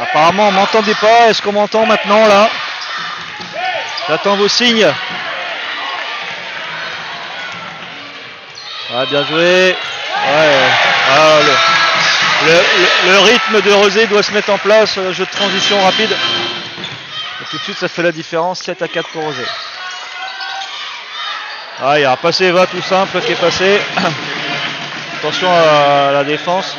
Apparemment on m'entendait pas, est-ce qu'on m'entend maintenant là? J'attends vos signes. Ah, bien joué. Ouais. Ah, le rythme de Rosé doit se mettre en place, jeu de transition rapide. Et tout de suite ça fait la différence, 7-4 pour Rosé. Ah, il y a un passé Eva tout simple qui est passé. Attention à la défense.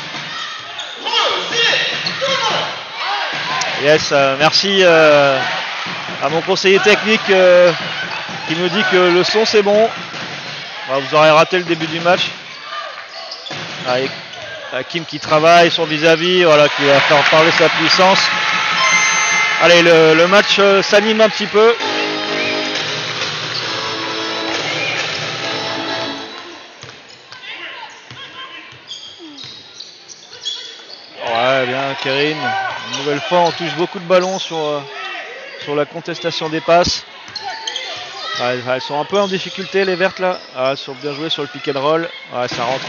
Yes, merci à mon conseiller technique qui me dit que le son c'est bon. Vous aurez raté le début du match. Avec Kim qui travaille son vis-à-vis, voilà, qui va faire parler sa puissance. Allez, le match s'anime un petit peu. Ouais, bien, Kérine. Une nouvelle fois, on touche beaucoup de ballons sur la contestation des passes. Ouais, elles sont un peu en difficulté, les vertes là. Ah, elles sont bien jouées sur le pick and roll. Ouais, ça rentre.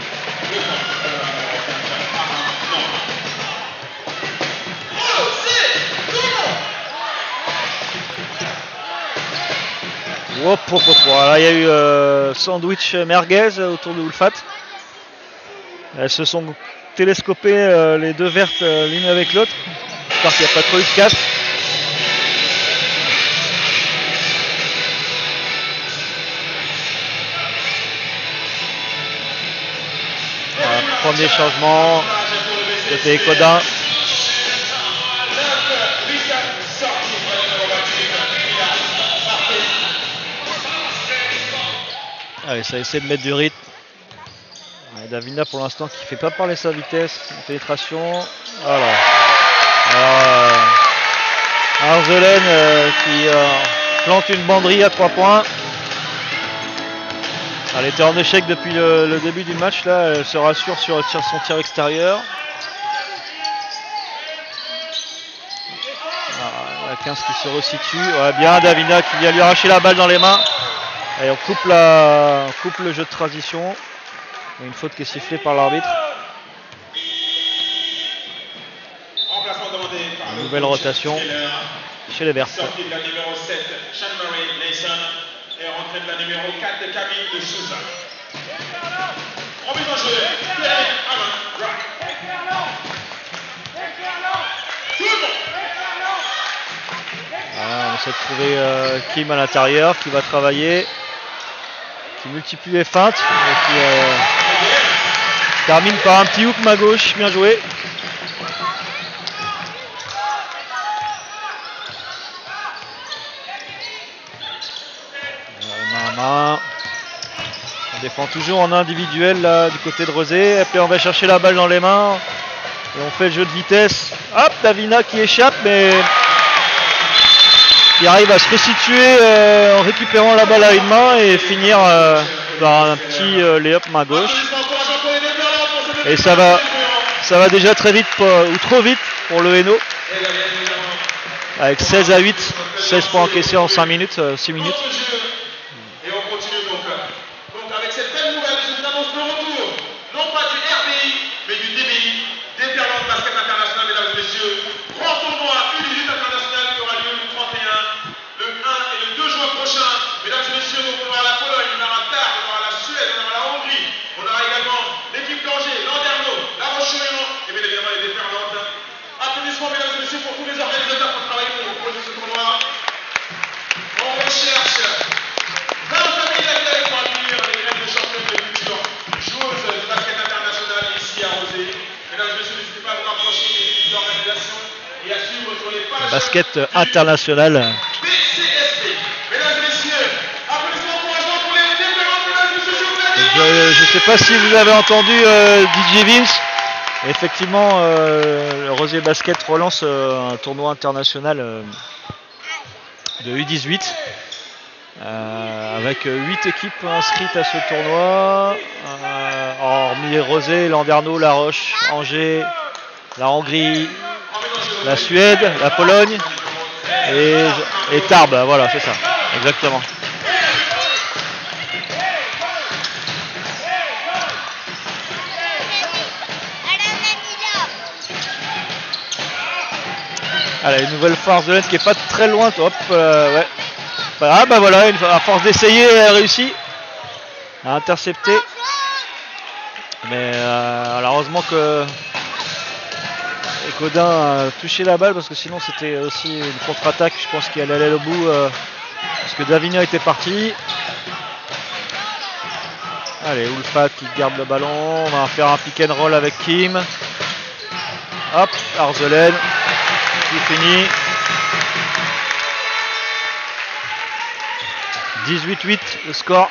Hop, hop, hop. Voilà, il y a eu sandwich merguez autour de Ulfat. Elles se sont télescopées les deux vertes l'une avec l'autre. J'espère qu'il n'y a pas trop eu de casse. Voilà, premier changement côté Codin. Allez, ça essaie de mettre du rythme. Davina pour l'instant qui fait pas parler sa vitesse, pénétration. Voilà. Arzelen qui plante une banderie à 3 points. Elle était en échec depuis le début du match là, elle se rassure sur son tir extérieur. La 15 qui se resitue. Ouais, bien Davina qui vient lui arracher la balle dans les mains. Et on coupe le jeu de transition. Une faute qui est sifflée par l'arbitre. Une nouvelle rotation chez les Verts. Sortie de la numéro 7, Sean-Marie Layson, et rentrée de la numéro 4, Camille de Souza. On va jouer. On essaie de trouver Kim à l'intérieur qui va travailler, qui multiplie les feintes et qui termine par un petit hook main gauche, bien joué. Main. On défend toujours en individuel là du côté de Rosé. Et puis on va chercher la balle dans les mains et on fait le jeu de vitesse. Hop, Davina qui échappe mais qui arrive à se resituer en récupérant la balle à une main et finir par un petit lay-up main gauche. Et ça va déjà très vite ou trop vite pour le Hainaut. Avec 16-8, 16 points encaissés en 6 minutes. Et on continue donc avec cette belle nouvelle, je vous annonce le retour, non pas du RBI, mais du DBI, Déferlante Basket International, mesdames et messieurs. Grand tournoi U18 international qui aura lieu le 31, le 1 et le 2 juin prochain. Mesdames et messieurs, donc on aura la Pologne, on aura Tarbes, on aura la Suède, on aura la Hongrie, on aura également l'équipe d'Angers, Landerneau, La Roche-sur-Yon et bien évidemment les Déferlantes. Applaudissements, mesdames et messieurs, pour tous les organisateurs qui ont travaillé pour proposer ce tournoi. On recherche 20 familles d'accueil pour accueillir les grèves de championnes de culture, joueuses de basket international ici à Rosé. Mesdames et messieurs, n'hésitez pas à vous rapprocher des équipes d'organisation et à suivre sur les pages Basket international. BCSP. Mesdames et messieurs, applaudissements pour les Déferlantes, mesdames et messieurs, s'il vous plaît. Je ne sais pas si vous avez entendu DJ Vince. Effectivement, le Rosé Basket relance un tournoi international de U18 avec 8 équipes inscrites à ce tournoi, hormis Rosé, Landerneau, La Roche, Angers, la Hongrie, la Suède, la Pologne et Tarbes. Voilà, c'est ça, exactement. Allez, une nouvelle fois Arzelen qui est pas très loin. Hop, ouais. Ah bah voilà, à force d'essayer, elle a réussi à intercepter. Mais malheureusement que Gaudin a touché la balle parce que sinon c'était aussi une contre-attaque, je pense qu'elle allait au bout parce que Davigna était parti. Allez, Ulfat qui garde le ballon, on va faire un pick and roll avec Kim. Hop, Arzelen qui finit. 18-8 le score.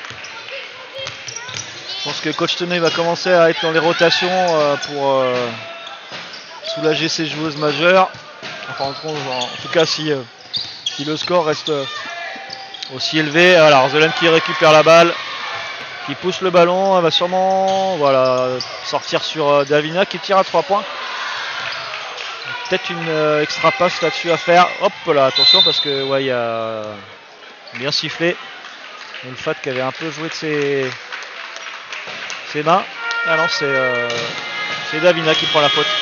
Je pense que coach Tonnet va commencer à être dans les rotations pour soulager ses joueuses majeures. Enfin, en tout cas, si le score reste aussi élevé. Voilà, Arzelen qui récupère la balle, qui pousse le ballon. Elle va sûrement sortir sur Davina qui tire à 3 points. Peut-être une extra passe là-dessus à faire. Hop là, attention parce que ouais, il y a bien sifflé. Le Fat qui avait un peu joué de ses mains. Ah non, c'est Davina qui prend la faute.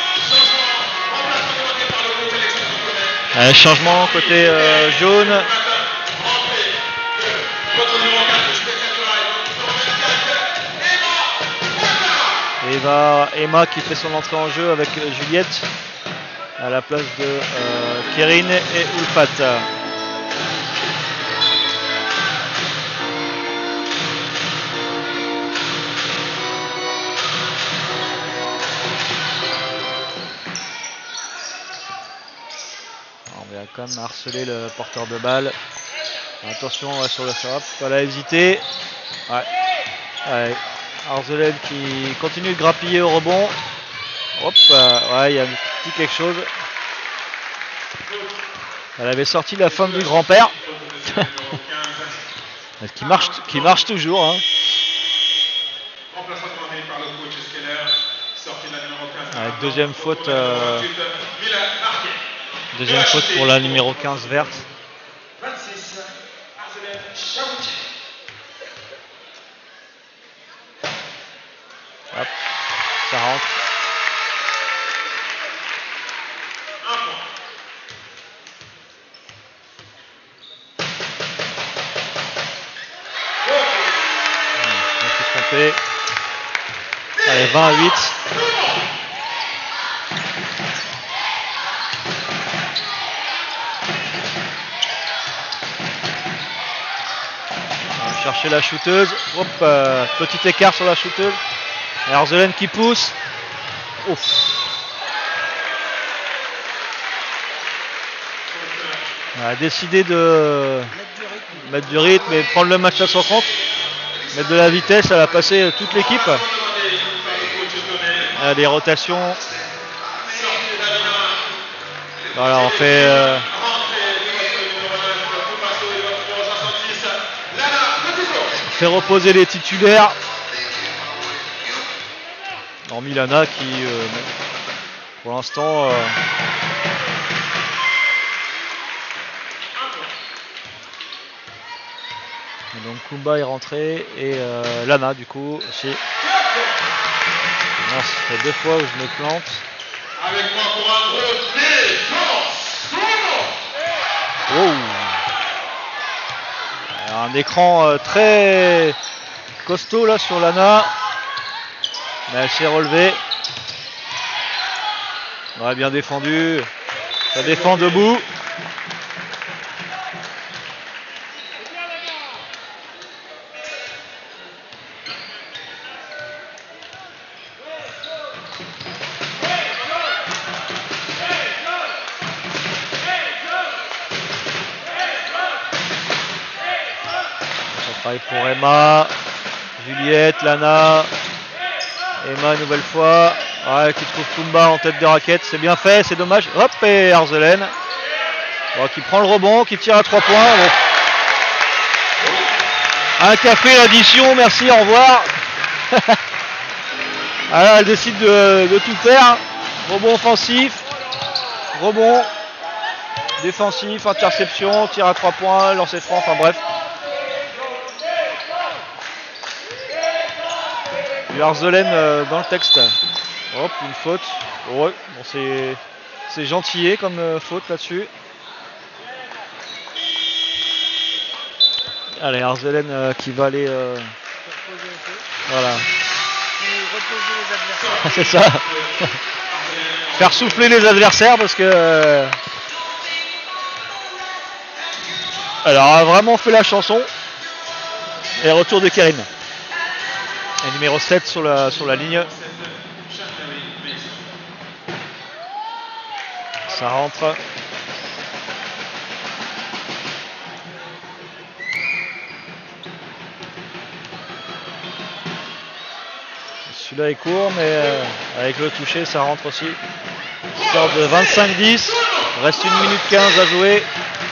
Changement côté jaune. Emma qui fait son entrée en jeu avec Juliette à la place de Kerin et Ulfat. On va quand même harceler le porteur de balle. Attention sur le serap, pas la hésiter. Ouais. Allez. Arzelen qui continue de grappiller au rebond. Hop, ouais, il y a un petit quelque chose. Elle avait sorti la femme du grand-père. qui marche toujours. Hein. Ouais, deuxième faute pour la numéro 15 verte. Hop, ça rentre. Je me suis trompé. Allez, 20-8. On va chercher la shooteuse. Hop, petit écart sur la shooteuse. Arzelen qui pousse. Ouf. Elle a décidé de mettre du rythme et prendre le match à son compte. Mettre de la vitesse, elle a passé toute l'équipe. Les rotations. Voilà, on fait reposer les titulaires. Hormis Lana qui, pour l'instant, donc Kumba est rentré et Lana du coup aussi. Non, ça fait 2 fois où je me plante. Avec moi pour un gros wow. Alors, un écran très costaud là sur Lana. Mais elle s'est relevée. Ouais, bien défendu. Ça défend debout. Ça travaille pour Emma. Juliette, Lana. Emma une nouvelle fois, ouais, qui trouve Kumba en tête de raquette, c'est bien fait, c'est dommage. Hop, et Arzelen qui prend le rebond, qui tire à 3 points. Bon. Un café, l'addition, merci, au revoir. Alors elle décide de tout faire. Rebond offensif, rebond défensif, interception, tir à 3 points, lancer franc, enfin bref. Du Arzelen dans le texte. Hop, une faute. Ouais, bon, C'est gentillé comme faute là-dessus. Allez, Arzelen qui va aller... voilà. C'est ça. Faire souffler les adversaires parce que... alors, a vraiment fait la chanson. Et retour de Kerim. Et numéro 7 sur la ligne. Ça rentre. Celui-là est court, mais avec le toucher, ça rentre aussi. Score de 25-10. Reste 1 minute 15 à jouer.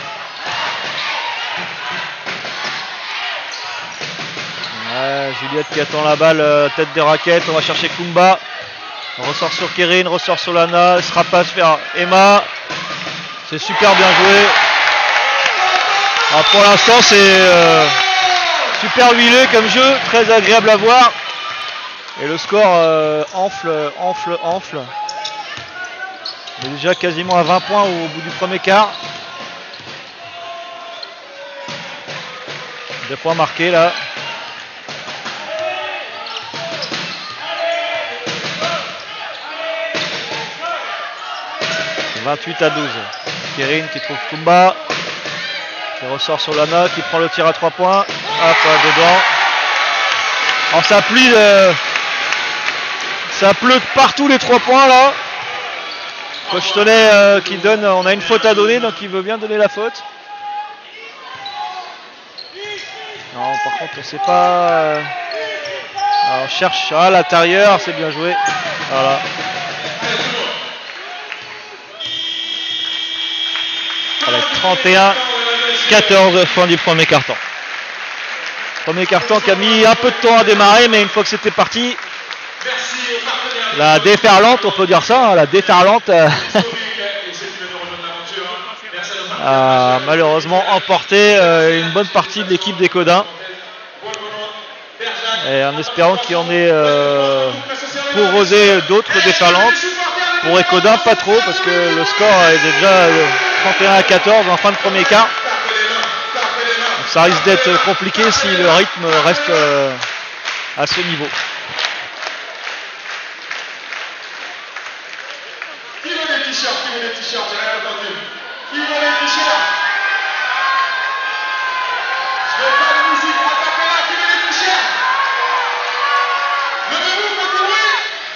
Ouais, Juliette qui attend la balle, tête de raquette. On va chercher Kumba. On ressort sur Kerin, ressort sur Lana. Elle se rapace vers Emma. C'est super bien joué. Alors pour l'instant, c'est super huilé comme jeu. Très agréable à voir. Et le score enfle. On est déjà quasiment à 20 points au bout du premier quart. 2 points marqués là. 28-12. Kerin qui trouve Kumba. Qui ressort sur Lana, qui prend le tir à 3 points. Hop, dedans. Alors ça pleut partout les 3 points là. Coach Tonnet qui donne, on a une faute à donner, donc il veut bien donner la faute. Non, par contre on sait pas. Alors, on cherche à l'intérieur, c'est bien joué. Voilà. Avec 31-14 fin du premier carton. Premier carton qui a mis un peu de temps à démarrer, mais une fois que c'était parti, la déferlante, on peut dire ça, hein, la déferlante a malheureusement emporté une bonne partie de l'équipe des Codins. Et en espérant qu'il y en ait pour oser d'autres déferlantes. Pour Écodin, pas trop, parce que le score est déjà 31-14 en fin de premier quart. Donc ça risque d'être compliqué si le rythme reste à ce niveau. Qui veut des t-shirts? Qui veut des t-shirts? J'ai rien entendu. Qui veut des t-shirts? Je veux pas de musique, on va taper là. Qui veut des t-shirts? Levez-vous, faites du bruit.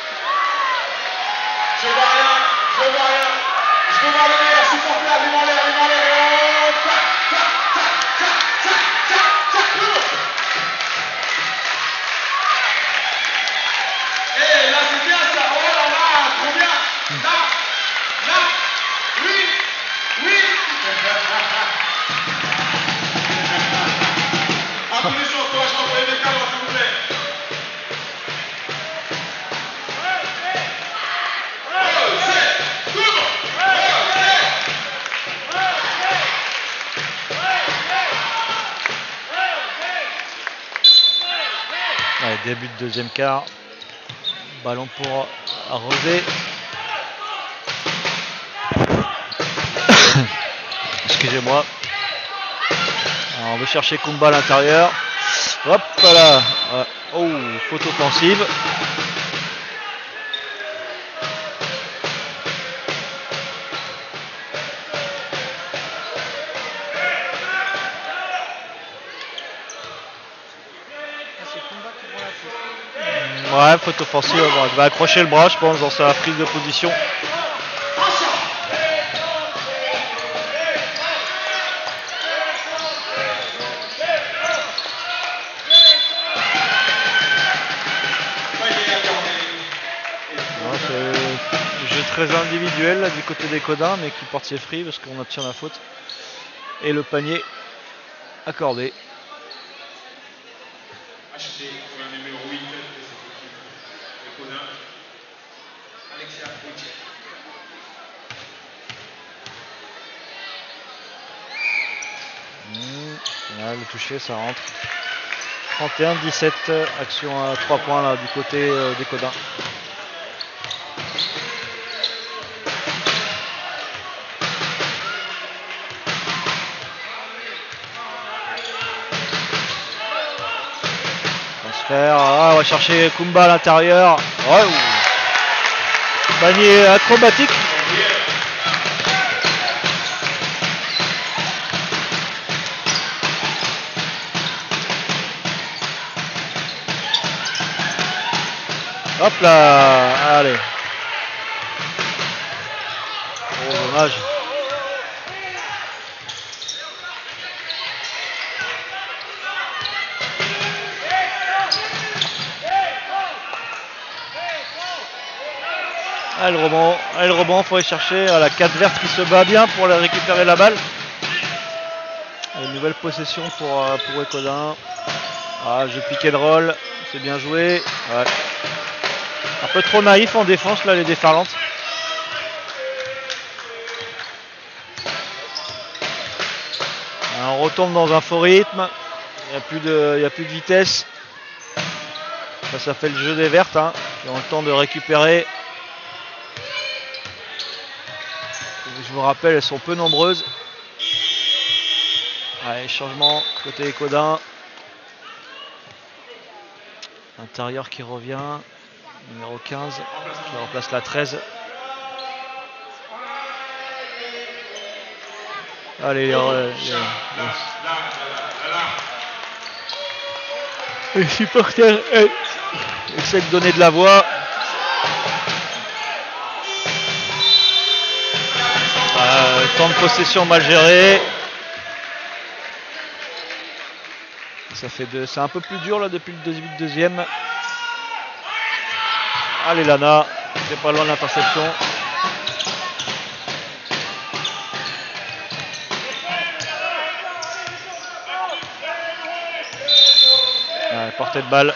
Je vois rien, je vois rien. Je veux voir le meilleur supporter, allez en l'air, allez en l'air. Oh, tac, tac, tac, tac, tac, tac, tac, tout le monde. Eh, là c'est bien ça. Oh là là, trop bien. Là, là, oui, oui. Applaudissements, encouragement pour les décalants, s'il vous plaît. Ouais, début de deuxième quart. Ballon pour Rosé. Excusez-moi. Alors, on veut chercher Kumba à l'intérieur. Hop là. Oh, faute offensive. Ouais, faute offensive. Bon, il va accrocher le bras, je pense, dans sa prise de position. Jeu très individuel là, du côté des Codins, mais qui porte ses fruits parce qu'on obtient la faute. Et le panier accordé. Acheté pour le numéro 8 de cette équipe. Le Codin. Alexia Gauthier. Le toucher, ça rentre. 31-17, action à 3 points là, du côté des Codins. faire. Ah, on va chercher Kumba à l'intérieur. Ouais, panier acrobatique. Hop là, allez. Oh, dommage. Ah, le rebond, faut aller chercher. La 4 verte qui se bat bien pour récupérer la balle. Une nouvelle possession pour Ekodin. Ah, jeu pick and roll, c'est bien joué. Ouais. Un peu trop naïf en défense là les déferlantes. On retombe dans un faux rythme. Il n'y a plus de vitesse. Ça fait le jeu des vertes hein, qui ont le temps de récupérer. Je vous rappelle, elles sont peu nombreuses. Allez, changement côté Ekodin. Intérieur qui revient. Numéro 15 qui remplace la 13. Allez, les supporters essaient de donner de la voix. Temps de possession mal géré. C'est un peu plus dur là depuis le deuxième. Allez Lana, c'est pas loin de l'interception. Ouais, portée de balle.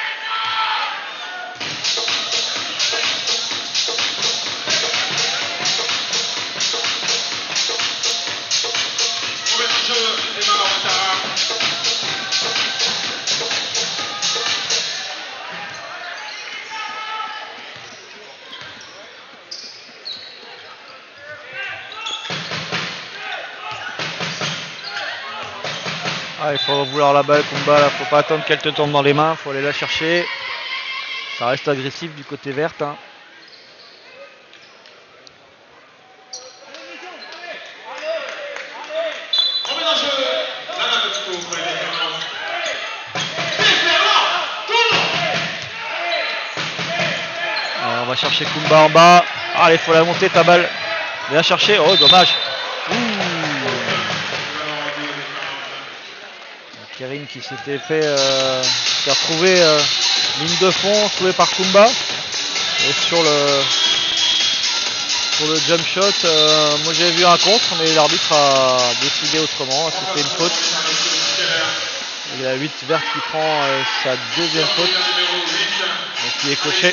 Ah, il faut vouloir la balle, Kumba, là, faut pas attendre qu'elle te tombe dans les mains, faut aller la chercher. Ça reste agressif du côté verte. Hein. On va chercher Kumba en bas. Allez, faut la monter ta balle. Bien chercher. Oh, dommage. Kerim qui s'était fait qui a retrouvé ligne de fond trouvé par Kumba et sur le jump shot moi j'ai vu un contre mais l'arbitre a décidé autrement, c'était une faute. Il y a 8 verte qui prend sa deuxième faute donc qui est coché.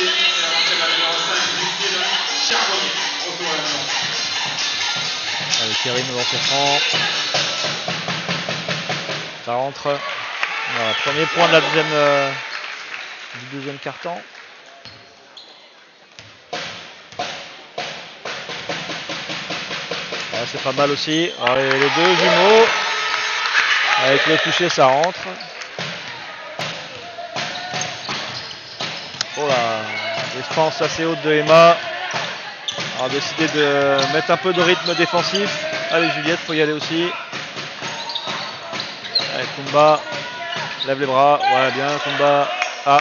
Allez, Kerim dans ses francs. Ça rentre. Voilà, premier point de la du deuxième quart-temps. Voilà, c'est pas mal aussi. Allez, les deux jumeaux. Avec le toucher, ça rentre. Oh là, défense assez haute de Emma. On a décidé de mettre un peu de rythme défensif. Allez Juliette, faut y aller aussi. Allez, Kumba, lève les bras, ouais bien Kumba. Ah.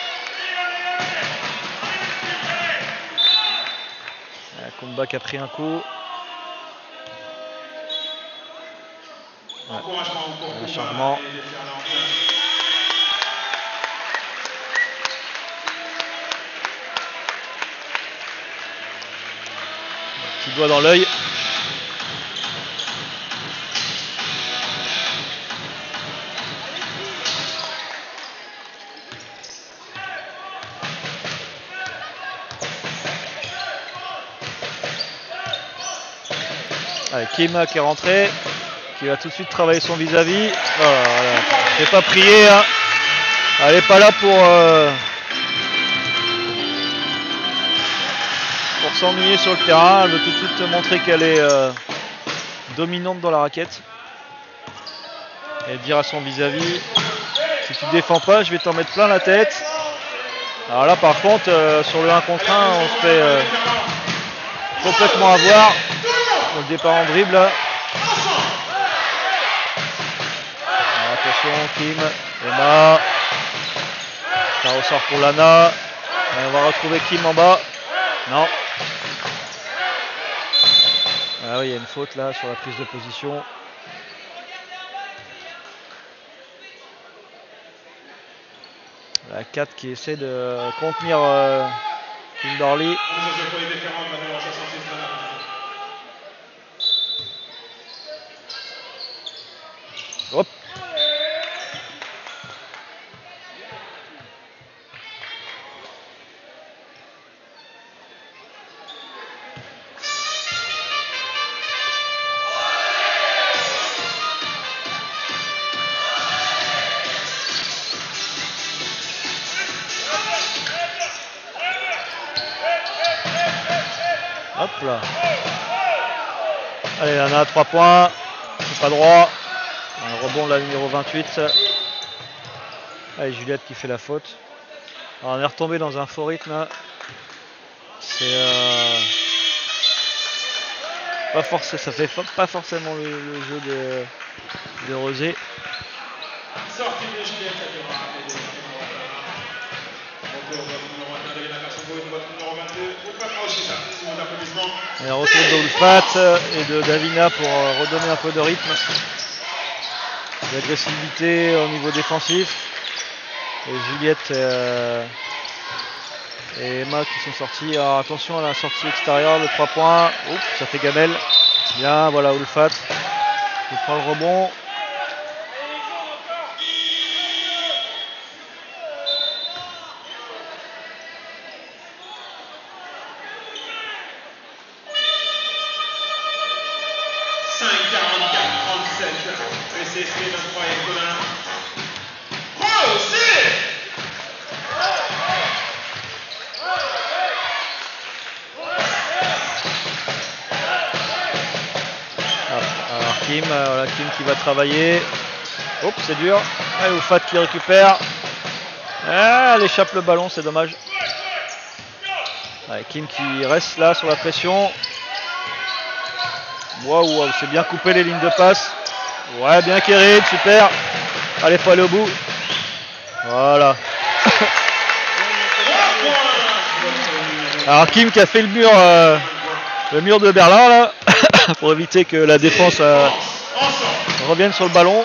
Kumba qui a pris un coup. Ouais. Le changement. Petit doigt dans l'œil. Allez, Kim qui est rentré, qui va tout de suite travailler son vis-à-vis. Voilà, j'ai pas prié, hein. Elle n'est pas là pour s'ennuyer sur le terrain. Elle veut tout de suite montrer qu'elle est dominante dans la raquette et dire à son vis-à-vis Si tu défends pas, je vais t'en mettre plein la tête. Alors là, par contre, sur le 1 contre 1, on se fait complètement avoir. Le départ en dribble. Alors, attention, Kim, Emma. Ça ressort pour Lana. Et on va retrouver Kim en bas. Non. Ah oui, il y a une faute là sur la prise de position. La 4 qui essaie de contenir Kimberly. Hop. Hop là. Allez, Lana à 3 points. C'est pas droit. Un rebond de la numéro 28. Allez, Juliette qui fait la faute. Alors, on est retombé dans un faux rythme. C'est pas forcément, ça fait pas forcément le jeu de Rosé. Sortie de Juliette, ça devra appeler Et un retour d'Olfat et de Davina pour redonner un peu de rythme, d'agressivité au niveau défensif. Et Juliette et Emma qui sont sortis. Alors attention à la sortie extérieure, le 3 points. Oups, ça fait gamelle. Bien, voilà Olfat qui prend le rebond. Voilà, Kim qui va travailler. Oups, c'est dur. Allez, Olfat qui récupère. Ah, elle échappe le ballon, c'est dommage. Allez, Kim qui reste là sur la pression. Waouh, c'est bien coupé les lignes de passe. Ouais, bien Kérid, super. Allez, faut aller au bout. Voilà. Alors Kim qui a fait le mur de Berlin là, pour éviter que la défense revienne sur le ballon.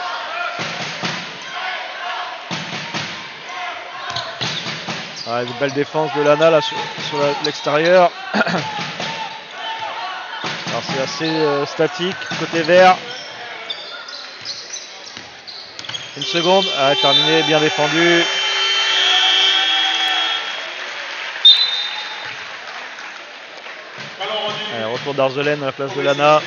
Ah, une belle défense de Lana là sur l'extérieur. Alors c'est assez statique, côté vert. Une seconde, terminé, bien défendu. Allez, retour d'Arzelaine à la place de Lana.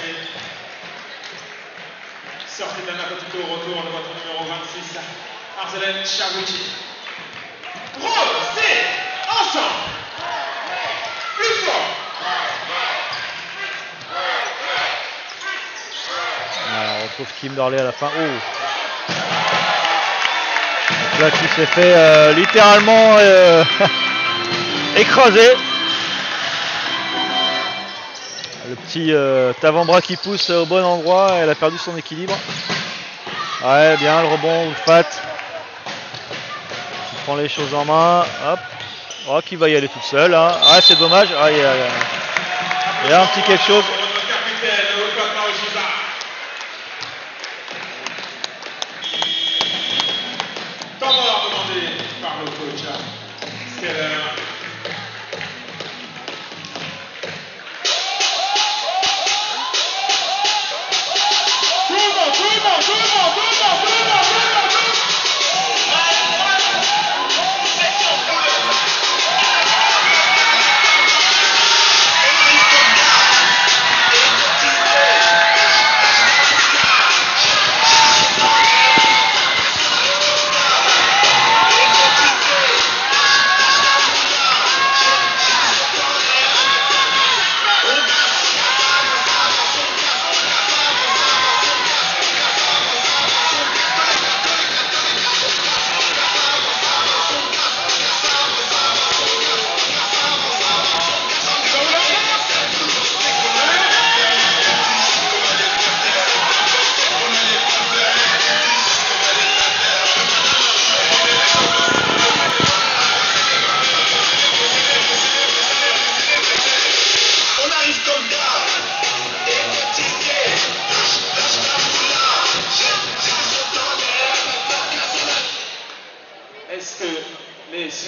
Sortie de Lana Petito, retour de votre numéro 26, Arzelaine Chavucci. Rôle, c'est ensemble. Plus fort. On retrouve Kimberly à la fin. Oh. Donc là qui s'est fait littéralement écraser. Le petit avant-bras qui pousse au bon endroit, elle a perdu son équilibre. Ouais, bien le rebond, Olfat. Qui prend les choses en main. Hop. Oh, qui va y aller toute seule. Hein. Ah, c'est dommage. Ah, il y a un petit quelque chose.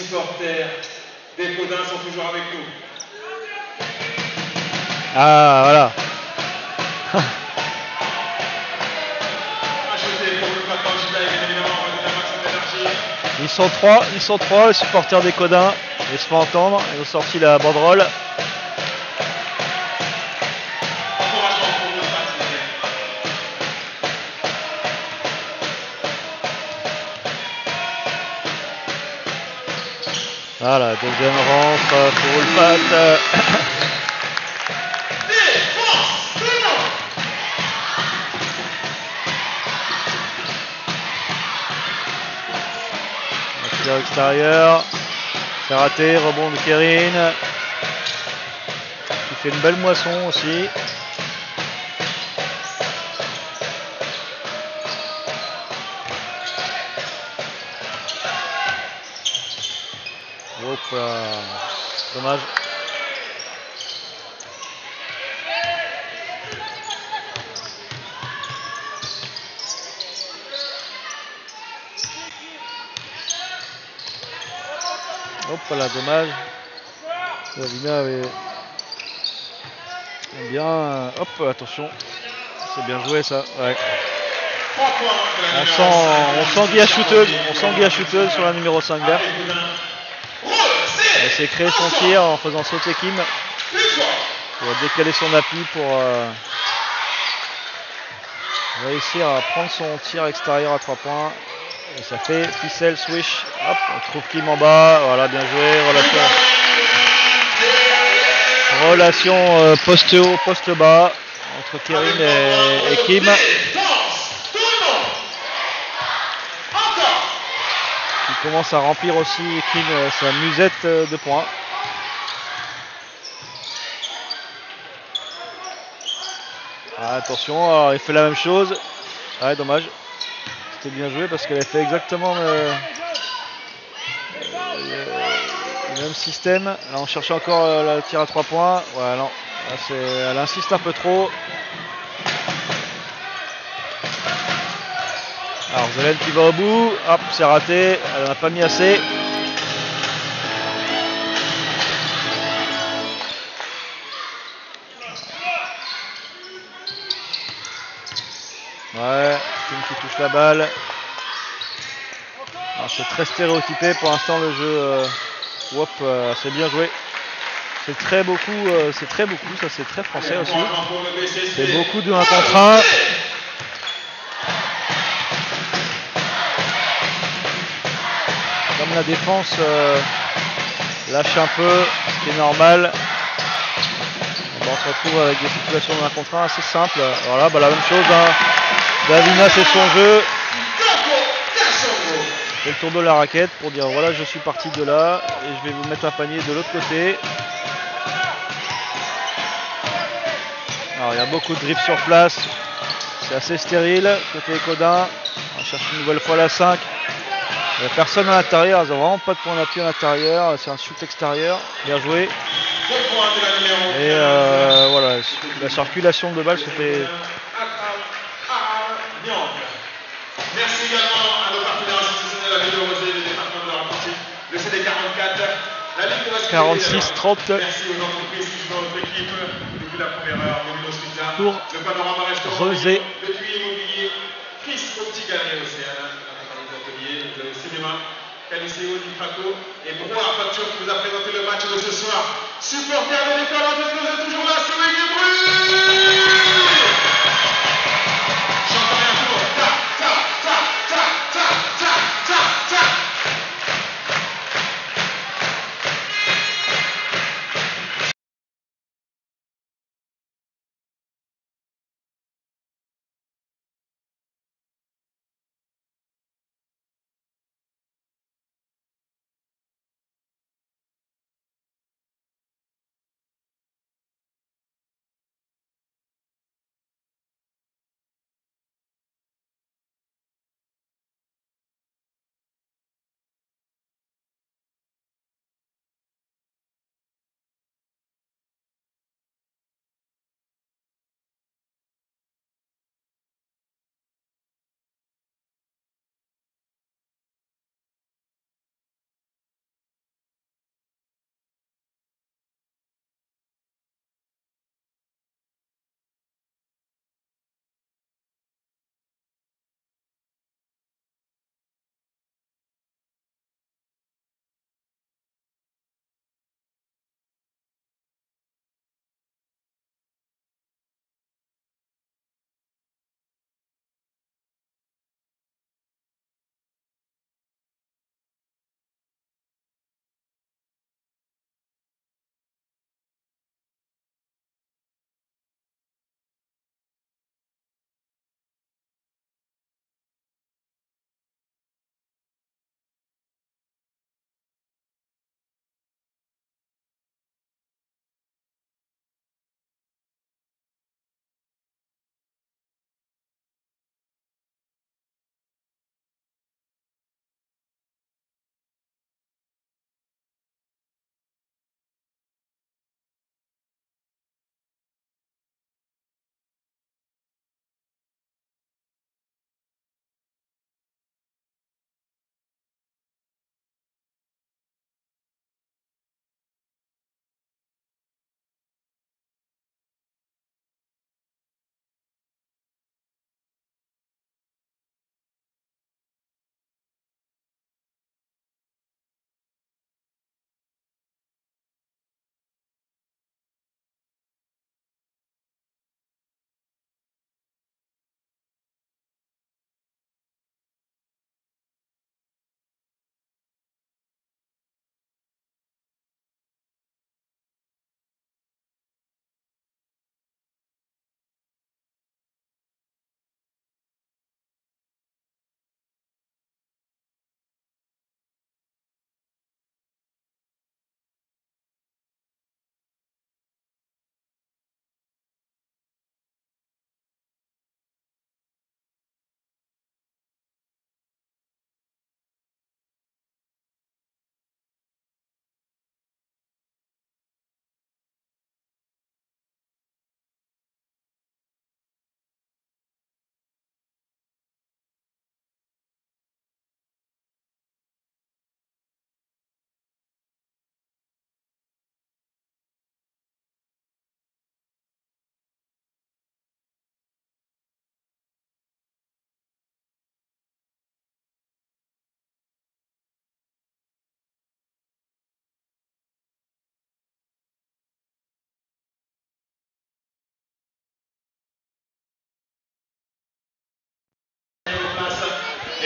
supporters des Codins sont toujours avec nous. Ah, voilà. Ils sont trois, les supporters des Codins. Ils se font entendre, ils ont sorti la banderole. Voilà, deuxième rentre pour Ulfat. Tir extérieur, c'est raté, rebond de Kérine, qui fait une belle moisson aussi. Hop là, dommage. Hop là, dommage. Davina avait bien. Hop, attention. C'est bien joué ça. Ouais. On sent Guy shooteuse. On sent Guy shooteuse sur la numéro 5 verte. Elle s'est créé son tir en faisant sauter Kim. Il va décaler son appui pour réussir à prendre son tir extérieur à 3 points. Et ça fait ficelle, swish. Hop, on trouve Kim en bas. Voilà, bien joué. Relation poste haut, poste bas entre Kérine et Kim. Qui commence à remplir aussi Kim sa musette de points. Ah, attention, alors il fait la même chose. Ah, dommage. C'était bien joué parce qu'elle a fait exactement le même système. Là, on cherche encore le tir à 3 points. Ouais, non. Là, elle insiste un peu trop. Alors, Zelen qui va au bout. Hop, c'est raté. Elle n'en a pas mis assez. Ouais, Kim qui touche la balle. C'est très stéréotypé pour l'instant le jeu. C'est bien joué. C'est très beaucoup, ça c'est très français aussi. C'est beaucoup de 1 contre 1. Comme la défense lâche un peu, ce qui est normal. On se retrouve avec des situations de 1 contre 1 assez simples. Voilà, la même chose. Hein. Davina, c'est son jeu. Je fais le tour de la raquette pour dire voilà, je suis parti de là et je vais vous mettre un panier de l'autre côté. Alors il y a beaucoup de dribbles sur place. C'est assez stérile. Côté Codins, on cherche une nouvelle fois la 5. Il n'y a personne à l'intérieur, ils n'ont vraiment pas de point d'appui à l'intérieur. C'est un shoot extérieur. Bien joué. Et voilà, la circulation de balle se fait. Merci également à nos partenaires institutionnels, la Ville de Rosé, le département de la République, le CD44, la Ligue de la 46-30. Merci aux entreprises qui jouent dans notre équipe depuis la première heure, Mobile Hospital, pour le Panorama Restaurant, Rosé. le Puy Immobilier, Chris au Petit Galerie Océane, la compagnie d'atelier, le cinéma, Caliceo, Nitraco et Brouard Peinture qui nous a présenté le match de ce soir. Supporters de l'école, vous êtes toujours là, c'est du bruit!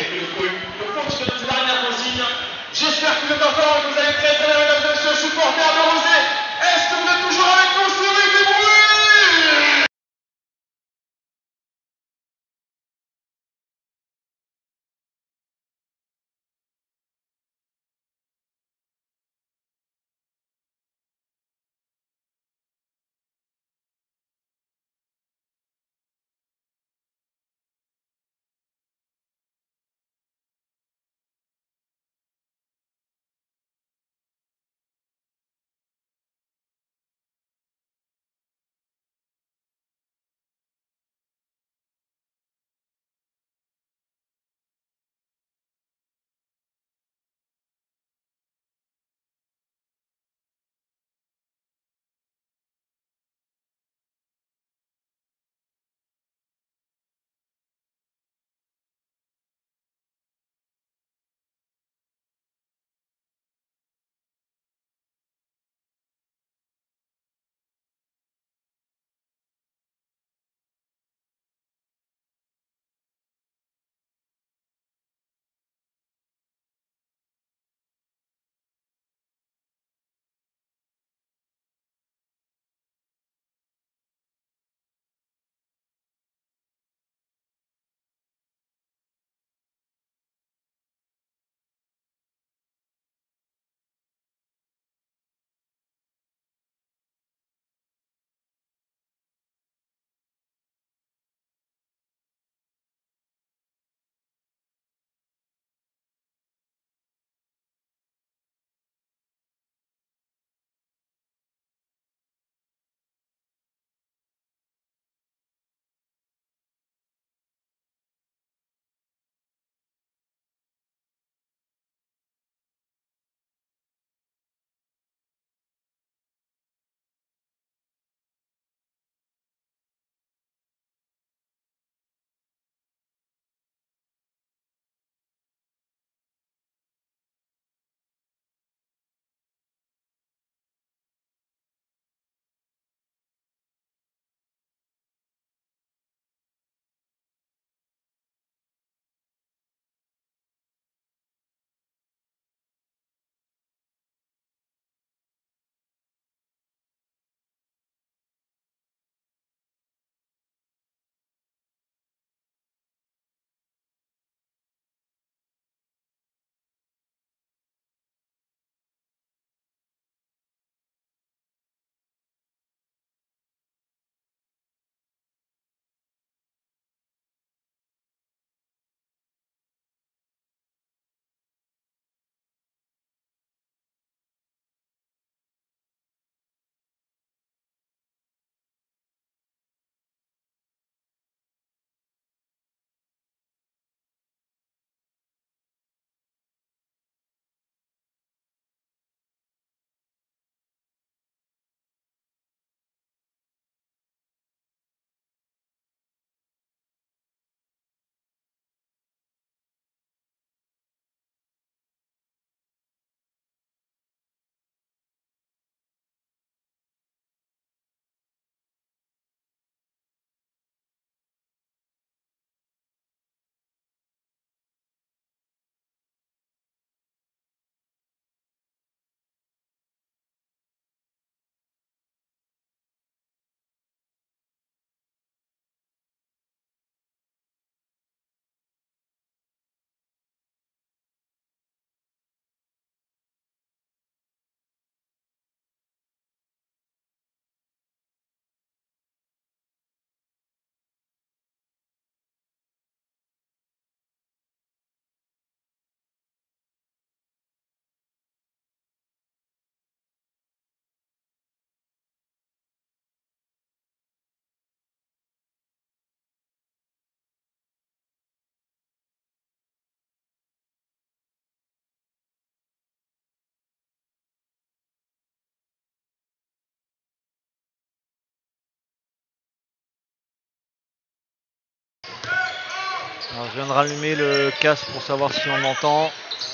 et de continuer de la dernière consigne. J'espère que vous êtes encore, que vous allez très bien, mesdames et messieurs, supporters de Rosé. Est-ce que vous êtes toujours avec nous sur les bruits? Alors, je viens de rallumer le casque pour savoir si on m'entend.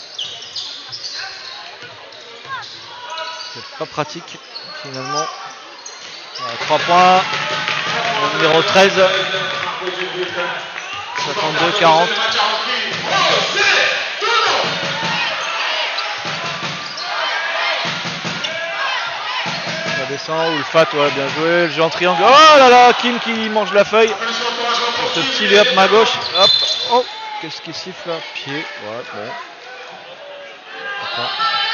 C'est pas pratique finalement. Voilà, 3 points. Le numéro 13. 52-40. Ça descend, ou le Fat, ouais, bien joué. Le géant triangle. Oh là là, Kim qui mange la feuille. Ce petit lay-up main gauche. Hop. Oh, qu'est-ce qu'il siffle là? Pied. Ouais, bon. Attends.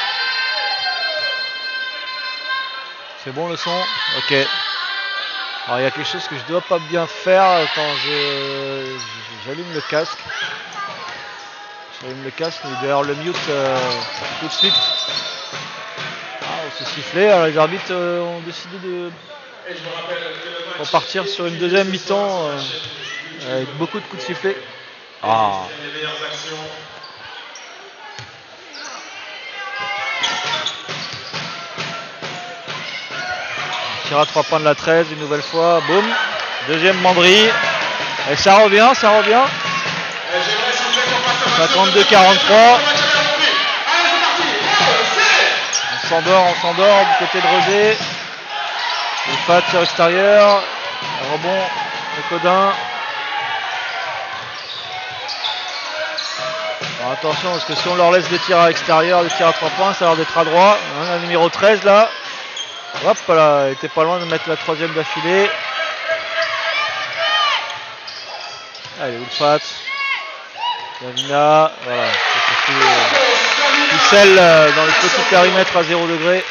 C'est bon le son? Ok. Alors il y a quelque chose que je dois pas bien faire quand j'allume le casque. J'allume le casque, mais derrière le mute tout de suite. Ah, on s'est sifflé. Alors les arbitres ont décidé de repartir sur une deuxième mi-temps avec beaucoup de coups de sifflet. Ah. Tir à 3 points de la 13 une nouvelle fois, boum, deuxième Mandry, et ça revient, 52-43. On s'endort du côté de Rosé, le Fat sur extérieur, un rebond de Codin. Alors attention parce que si on leur laisse des tirs à l'extérieur, des tirs à 3 points, ça a l'air d'être à droit, hein, la numéro 13 là. Hop là, il était pas loin de mettre la troisième d'affilée. Allez, où le Fat? Davina, voilà. Pucelle dans le petit périmètre à 0 degré.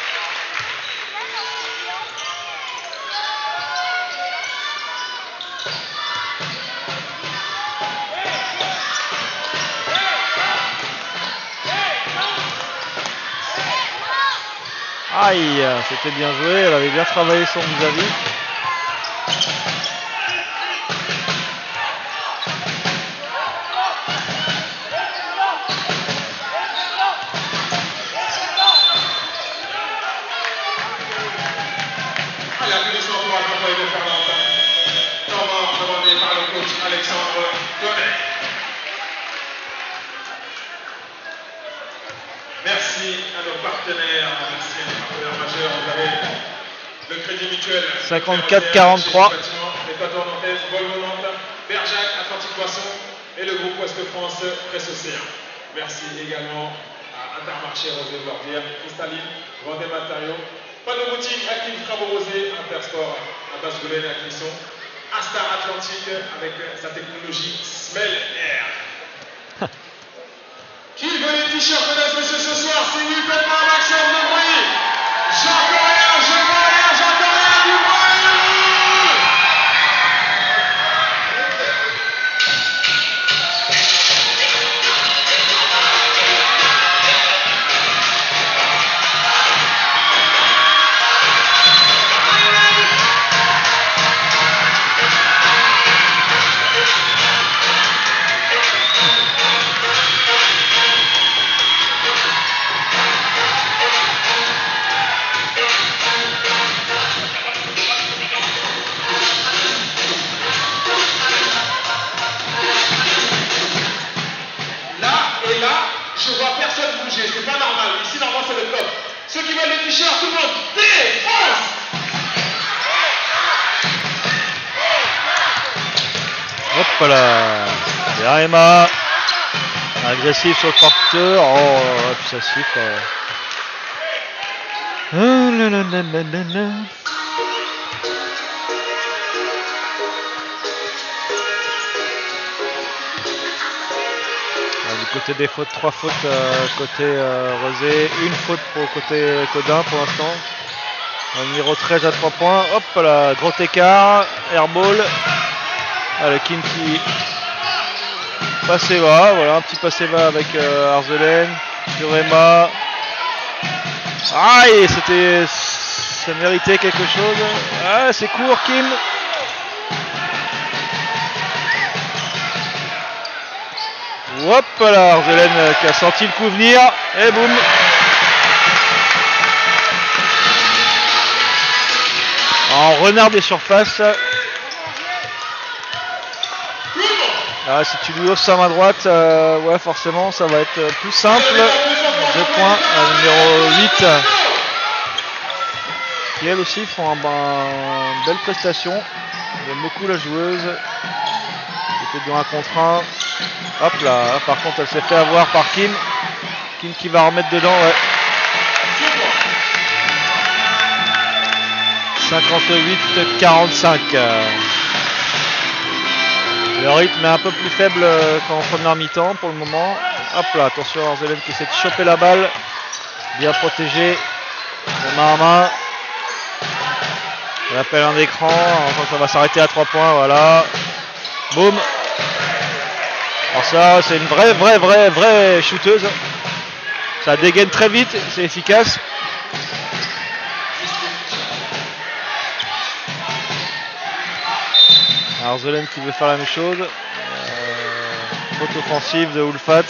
Aïe, c'était bien joué, elle avait bien travaillé son vis-à-vis. Allez, applaudissements pour accompagner de Fernand. Comment demandé par le coach Alexandre Gonnet. Merci à nos partenaires, merci à nos partenaires majeurs. Vous avez le Crédit Mutuel 54-43. L'Équateur Nantaise, Volvo Nantes, Berjac, Atlantique Poisson et le groupe Ouest France Presse Océan. Merci également à Intermarché Rosé Bordière, Cristalline, Vendée Matériaux, Panneau Boutique, Active Travaux Rosé, Intersport à Basse-Goulaine et à Clisson, Astar Atlantique avec sa technologie Smell Air. Qui veut les t-shirts, mesdames et messieurs, ce soir? Si oui, faites-moi un maximum de bruit. J'entends rien, j'entends rien, j'entends rien, du bruit. Je vois personne bouger, c'est pas normal. Ici, normalement, c'est le top. Ceux qui veulent les t-shirts, tout le monde, défonce! Hop là, Emma, agressif sur le porteur, oh, puis ça siffle. Du côté des fautes, 3 fautes côté Rosé, une faute pour côté Codin pour l'instant. Numéro 13 à 3 points, hop là, gros écart, airball. Allez, Kim qui passé va, voilà un petit passé va avec Arzelaine sur Emma. Aïe, ça méritait quelque chose. Ah, c'est court Kim. Hop là, Arzelaine qui a senti le coup venir et boum. En renard des surfaces. Ah, si tu lui offres sa main droite, ouais, forcément, ça va être plus simple. 2 points à numéro 8. Qui elles aussi font une belle prestation. J'aime beaucoup la joueuse. C'était de 1 contre 1. Hop là, par contre elle s'est fait avoir par Kim. Kim qui va remettre dedans, ouais. 58-45. Le rythme est un peu plus faible qu'en première mi-temps pour le moment. Hop là, attention Arzelen qui essaie de choper la balle. Bien protégé. De main à main. On appelle un écran. Enfin, ça va s'arrêter à 3 points. Voilà. Boum. Alors ça, c'est une vraie shooteuse. Ça dégaine très vite. C'est efficace. Arzelen qui veut faire la même chose. Faute offensive de Ulfat.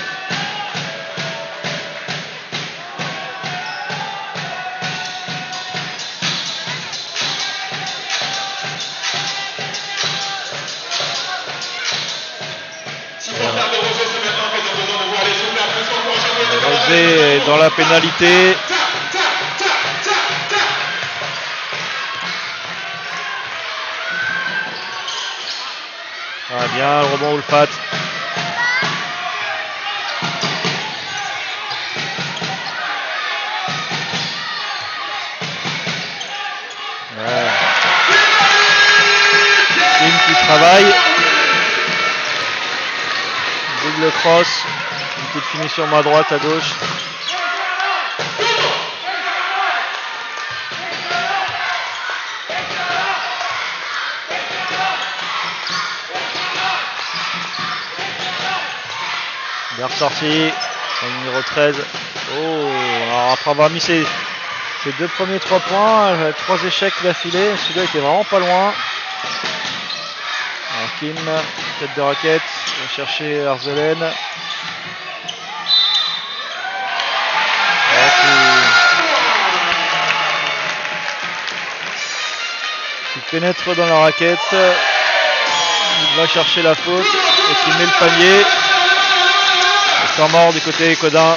Rosé est dans la pénalité. Ah, bien, le rebond Ulfat. Ouais. Kim qui travaille. Double cross. Une petite finition main droite à gauche. Bien ressorti, numéro 13. Oh, alors après avoir mis ses 2 premiers 3 points, 3 échecs d'affilée, celui-là était vraiment pas loin. Alors Kim, tête de raquette, va chercher Arzelen. Qui pénètre dans la raquette, il va chercher la faute et qui met le panier. Sans mort du côté Codin.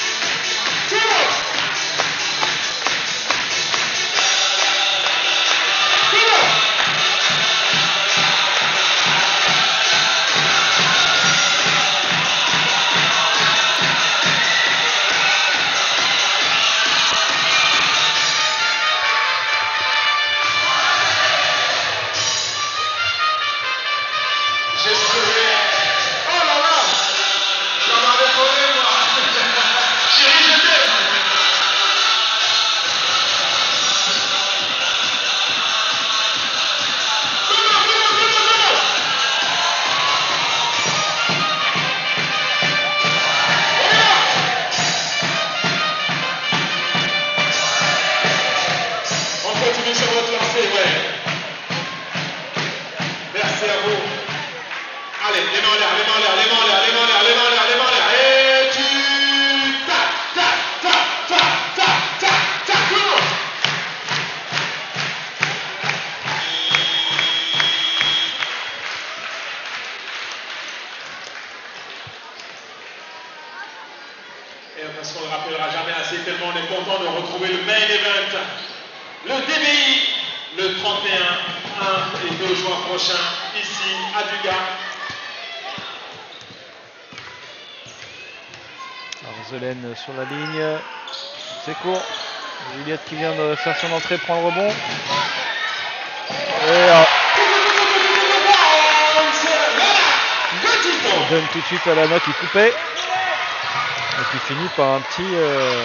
Parce qu'on ne le rappellera jamais assez, tellement on est content de retrouver le main event. Le DBI, le 31, 1 et 2 juin prochain, ici à Duga. Arzelen sur la ligne. C'est court. Juliette qui vient de faire son entrée prend le rebond. Et on donne tout de suite à Lana qui coupait. Et qui finit par un petit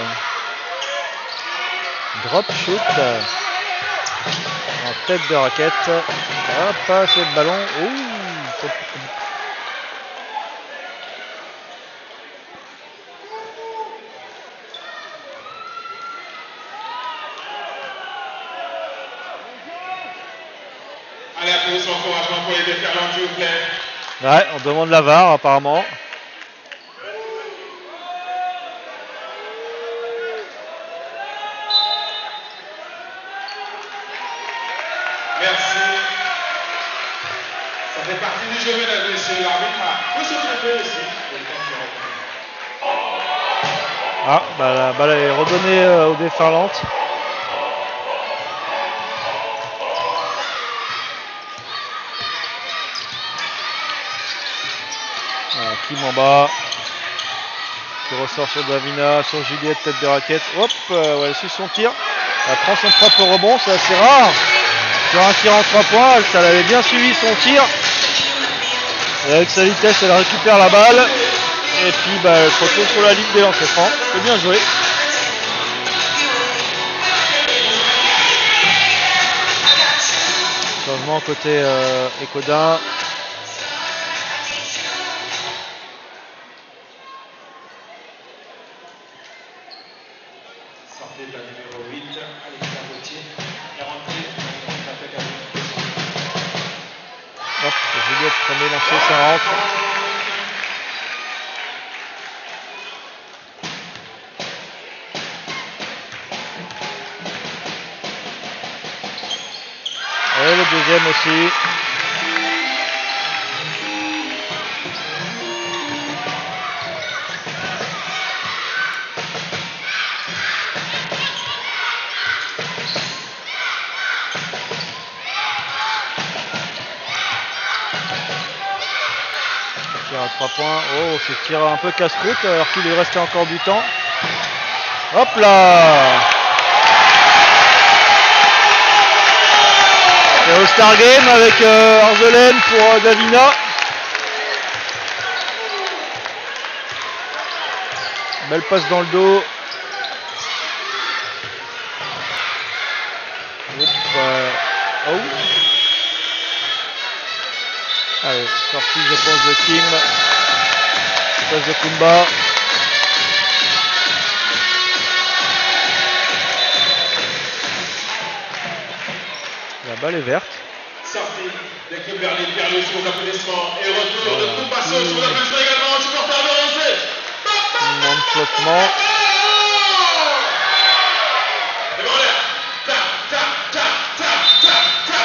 drop shoot en tête de raquette. Hop, pas assez de ballon. Ouh, allez, applaudissements encouragement pour les déferlantes, s'il vous plaît. ouais, on demande la VAR apparemment. Merci. Ça fait partie du jeu, mesdames et messieurs. L'arbitre peut se tromper aussi. Ah, bah la balle est redonnée aux déferlantes. Voilà, Kim en bas. Qui ressort sur Davina, sur Juliette, tête de raquette. Hop, elle suit son tir. Elle prend son propre rebond, c'est assez rare. Sur un tir en 3 points, elle avait bien suivi son tir. Et avec sa vitesse, elle récupère la balle. Et puis elle se retrouve sur la ligne des lancers francs. C'est bien joué. Changement côté Écodin. Sortez de la numéro 8, Alexandre Gauthier. La rentrée, hop, Juliette, premier lancer, ça rentre. Et le deuxième aussi. Tir à 3 points. Oh, c'est tir un peu casse-croûte alors qu'il lui restait encore du temps. Hop là! Et au Star Game avec Arzelem pour Davina. Belle passe dans le dos. Oh. Allez, sortie je pense de Kim. Passe de Kumba. La balle est verte. sortie d'équipe Berlin, perdu sous vos applaudissements. Et retour de Kumbasso sous vos applaudissements également, supporter de Rosé. Moment de flottement. Et voilà. Ta, ta, ta, ta, ta, ta.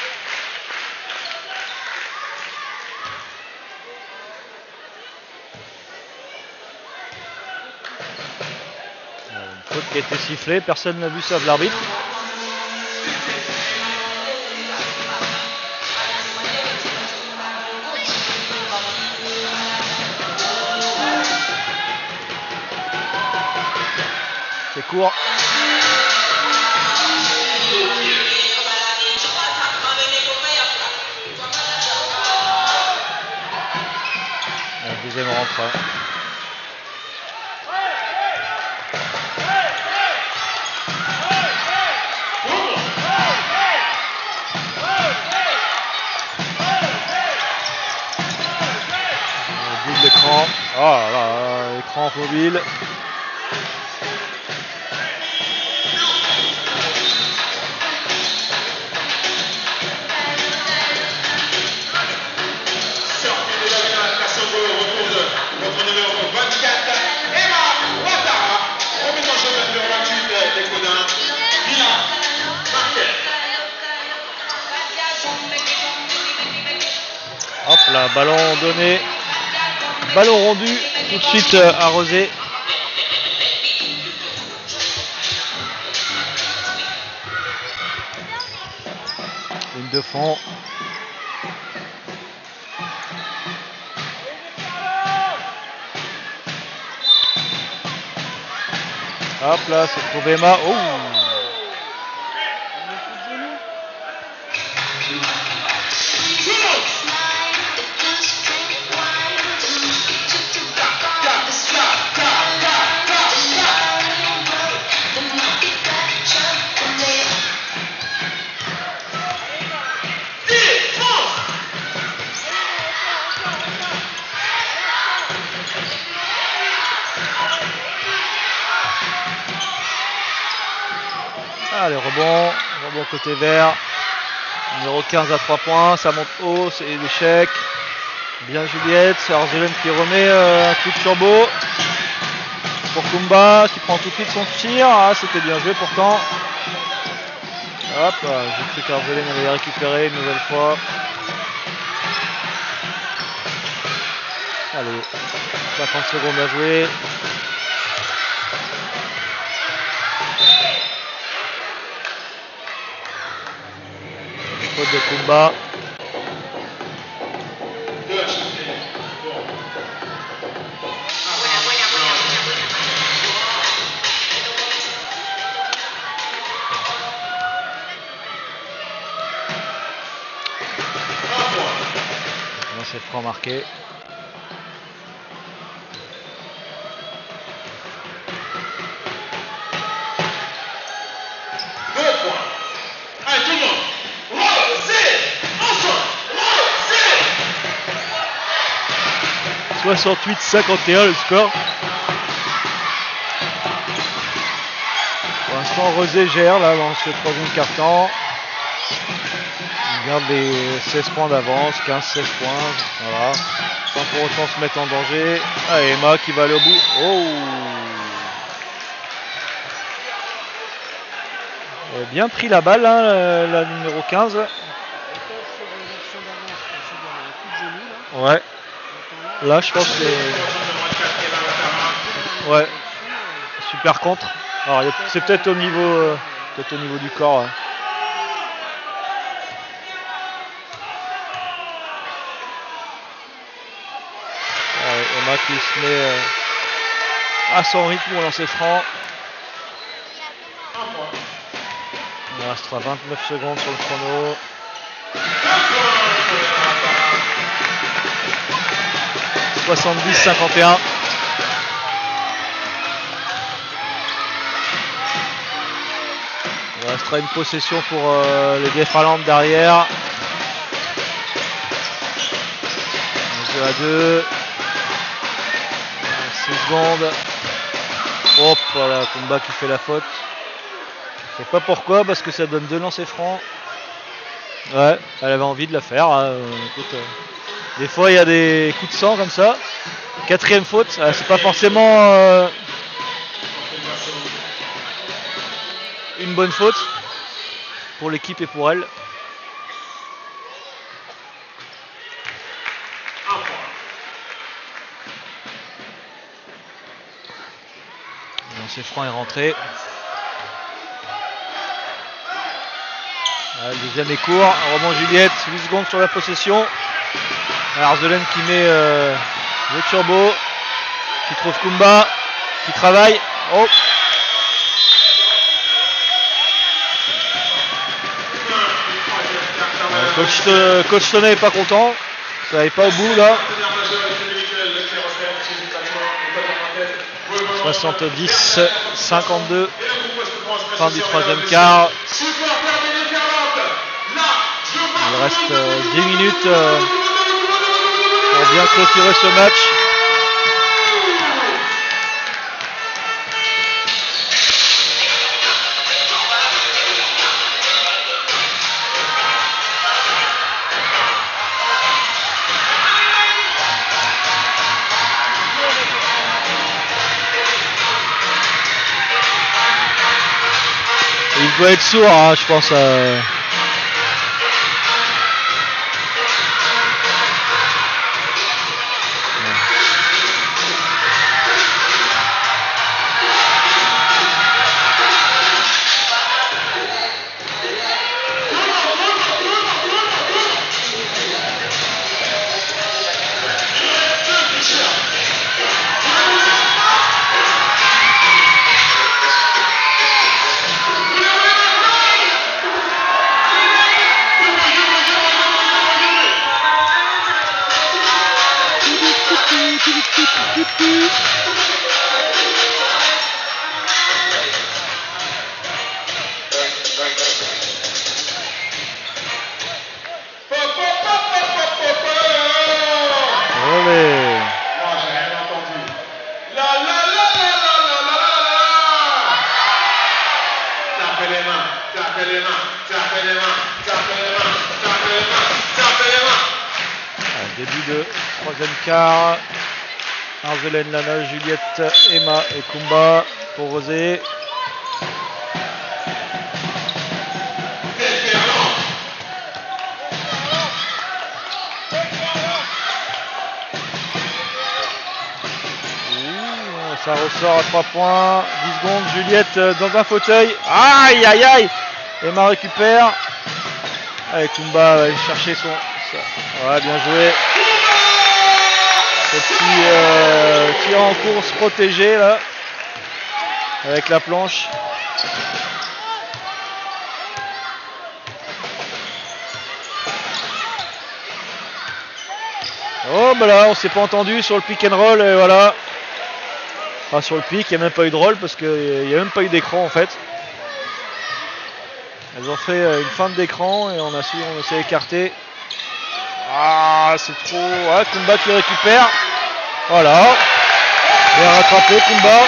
Une faute qui a été sifflée, personne n'a vu ça de l'arbitre. C'est court. La deuxième rentre. Double écran. Oh là là, écran mobile. Hop là, ballon donné, ballon rendu, tout de suite arrosé. Ligne de fond. Hop là, c'est trouvé Emma. Oh. Allez, rebond côté vert. Numéro 15 à 3 points, ça monte haut, c'est l'échec. Bien Juliette, c'est Arzelem qui remet un coup de turbo. Pour Kumba qui prend tout de suite son tir. Ah, c'était bien joué pourtant. Hop, j'ai cru qu'Arzelem allait récupérer une nouvelle fois. Allez, 50 secondes à jouer. Faute de Kumba. C'est franc marqué. Allez, tout le monde. Rosé, 68-51 le score. Pour l'instant, Rosé gère là dans ce troisième quart-temps. Il garde les 16 points d'avance, 15-16 points, voilà. Sans pour autant se mettre en danger. Ah, et Emma qui va aller au bout. Oh! Elle a bien pris la balle, hein, la numéro 15. Ouais. Là, je pense que c'est... Ouais. Super contre. Alors, c'est peut-être au niveau du corps. Ouais. Emma qui se met à son rythme au lancer franc. Il restera 29 secondes sur le chrono. « 70-51 ». Il restera une possession pour les Déferlantes derrière. 2-2. 6 secondes. Hop, voilà, Kumba qui fait la faute. Je sais pas pourquoi, parce que ça donne 2 lancers francs. Ouais, elle avait envie de la faire. Écoute, des fois, il y a des coups de sang comme ça. 4e faute, c'est pas forcément une bonne faute pour l'équipe et pour elle. Lancer franc est rentré. Le deuxième est court. Rebond Juliette, 8 secondes sur la possession. Arzelaine qui met le turbo, qui trouve Kumba, qui travaille. Oh. Coach Tonnet n'est pas content. Ça n'allait pas au bout là. 70-52. Fin du troisième quart. Il reste 10 minutes pour bien clôturer ce match. Il doit être sourd, hein, je pense. Début de troisième quart. Arzelaine, Lana, Juliette, Emma et Kumba pour Rosé. Ça ressort à 3 points. 10 secondes. Juliette dans un fauteuil. Aïe aïe aïe. Emma récupère. Allez, Kumba va aller chercher son. Ouais, bien joué. Ce petit tir en course protégé là. Avec la planche. Oh bah là on s'est pas entendu sur le pick and roll et voilà. Enfin sur le pick, il n'y a même pas eu de roll parce qu'il n'y a même pas eu d'écran en fait. Elles ont fait une feinte d'écran et on s'est écarté. Ah c'est trop. Ah, Kumba qui récupère. Voilà. Bien rattrapé Kumba.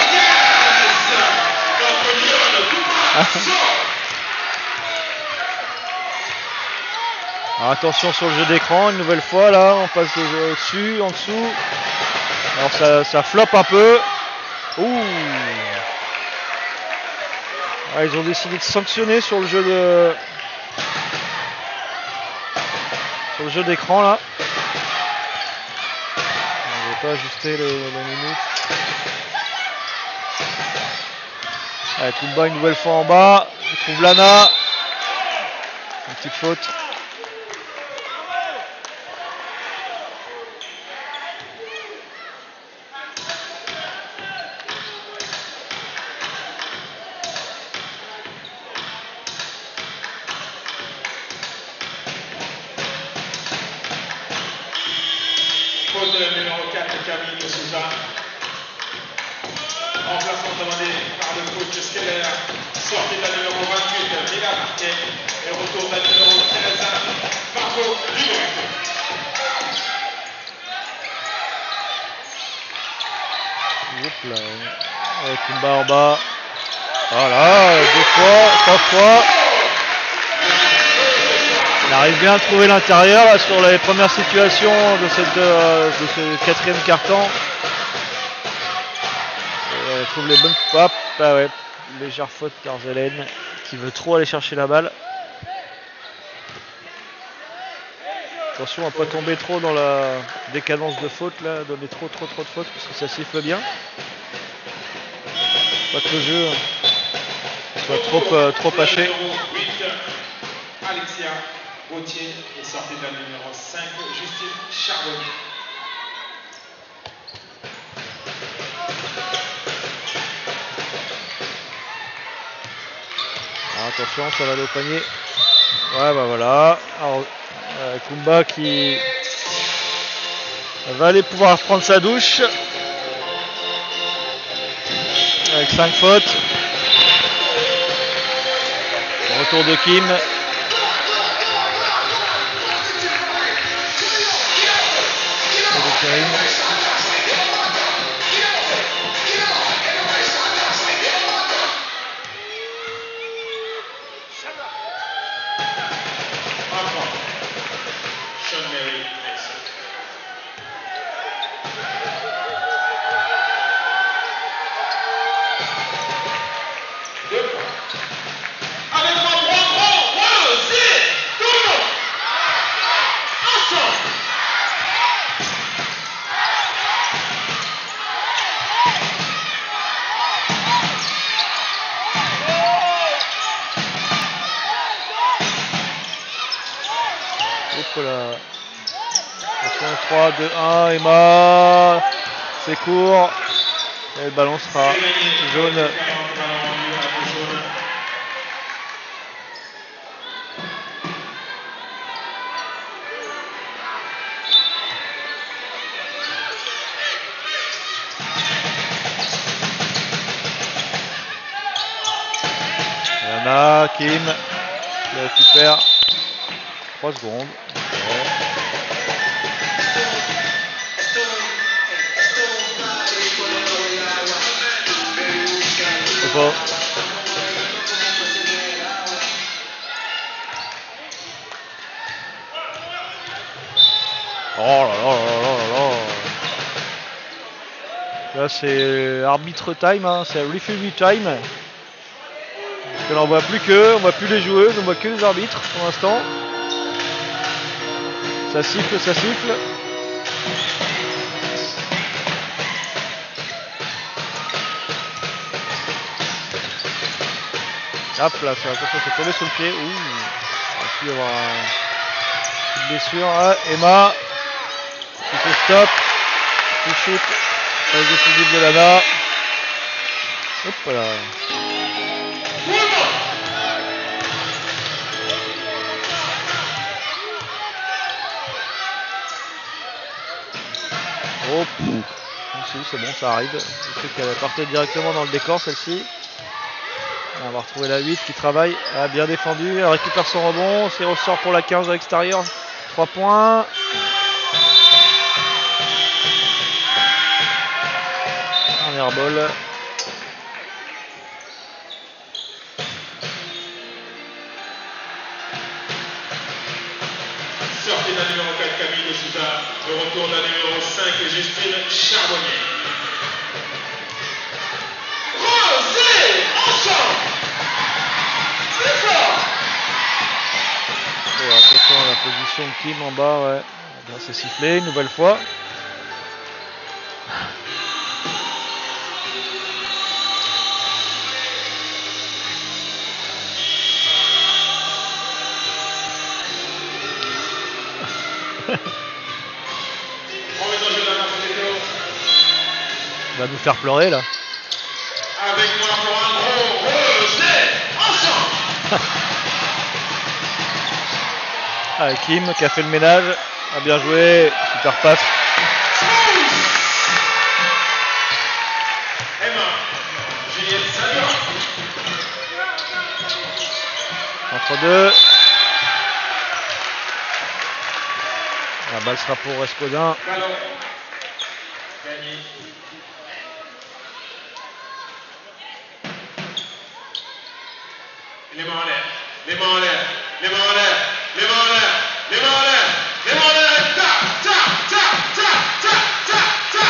Alors, attention sur le jeu d'écran, une nouvelle fois là, on passe au-dessus, en dessous. Alors ça floppe un peu. Ouh. Ah, ils ont décidé de sanctionner sur le jeu d'écran là. On ne va pas ajuster les minutes. Allez, Kumba une nouvelle fois en bas. Il trouve Lana. Une petite faute. Faute numéro 4, Camille Souza. Remplacement demandé par le coach Skeller. Sortie de la numéro 28, Mila Marquet. Et retour de la numéro 13, Marco Ludovic. Hop là. Avec Kumba en bas. Voilà, 2 fois, 3 fois. Il arrive bien à trouver l'intérieur sur les premières situations de ce quatrième quart-temps. Il trouve les bonnes papes. Ah ouais, légère faute Tarzelen qui veut trop aller chercher la balle. Attention à ne pas tomber trop dans la décadence de faute là, donner trop de fautes parce que ça siffle bien. Pas que le jeu soit trop haché. Alexia Gauthier est sortie de la numéro 5, Justine Charbonnier. Alors attention, ça va aller au panier. Ouais bah voilà. Alors, Kumba qui va aller pouvoir prendre sa douche. Avec 5 fautes. Retour de Kim. Karim. Voilà. 3, 2, 1, Emma, c'est court, et le ballon sera jaune. Yana, Kim, qui récupère 3 secondes. C'est pas. Oh là là là là là. Là c'est arbitre time, hein, c'est referee time. Parce que là on voit plus on voit plus les joueuses, on voit que les arbitres pour l'instant. Ça siffle, ça siffle. Hop là, attention, c'est tombé sur le pied. Ouh, il a pu y avoir une blessure. Ah, Emma, qui fait stop, qui shoot, avec le fusil de Lana. Hop là. Oh, si, c'est bon, ça arrive. Je sais qu'elle partait directement dans le décor, celle-ci. On va retrouver la 8 qui travaille. Ah, bien défendu. Elle récupère son rebond. C'est ressort pour la 15 à l'extérieur. 3 points. Un airball. Sortie d'un numéro 4, Camille de Souza. Le retour d'un numéro 5, Justine Charbonnier. Rosé, ensemble. C'est fort. Oh, attention à la position de Kim en bas, ouais. Bien, c'est sifflé une nouvelle fois. Il va nous faire pleurer là. Avec moi pour un gros rosé, ensemble. Ah, Kim qui a fait le ménage. Ah, bien joué. Super passe. Emma, Juliette Salut. Entre deux. La balle sera pour Escodin. Ballon. Gagné. Les mains en l'air, les mains en l'air, les mains en l'air, les mains en l'air, les mains en l'air, les mains en l'air, ta, ta, ta, ta, ta, ta, ta.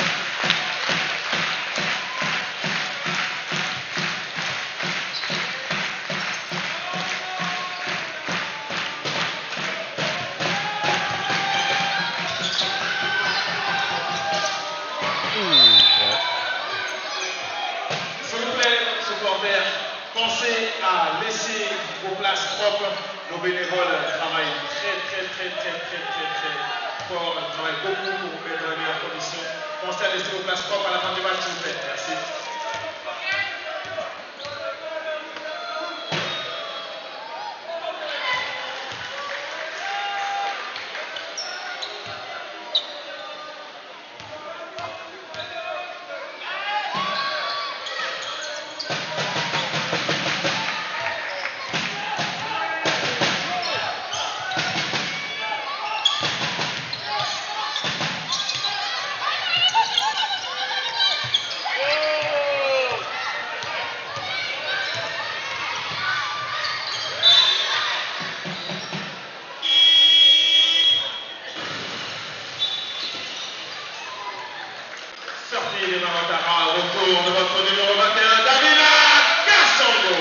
S'il vous plaît, supporters, pensez à laisser vos places propres. Nos bénévoles travaillent très fort, travaillent beaucoup pour vous mettre dans les meilleures conditions. Pensez à laisser vos places propres à la fin du match, s'il vous plaît. Merci. Sortie de Marantara, retour de votre numéro 21, Davina Kassongo.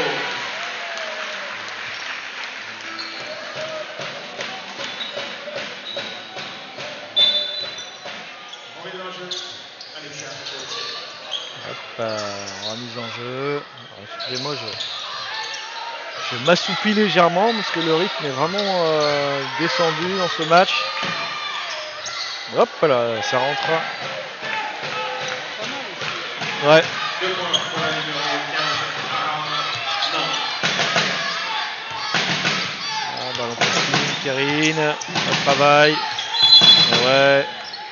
Remise en jeu, Alexia. Hop, remise en jeu. Alors, excusez-moi, je m'assoupis légèrement parce que le rythme est vraiment descendu dans ce match. Hop là, ça rentrera. Ouais. 2 points pour la numéro 15, non. Ah, ballon pour Kérine, le travail. Ouais.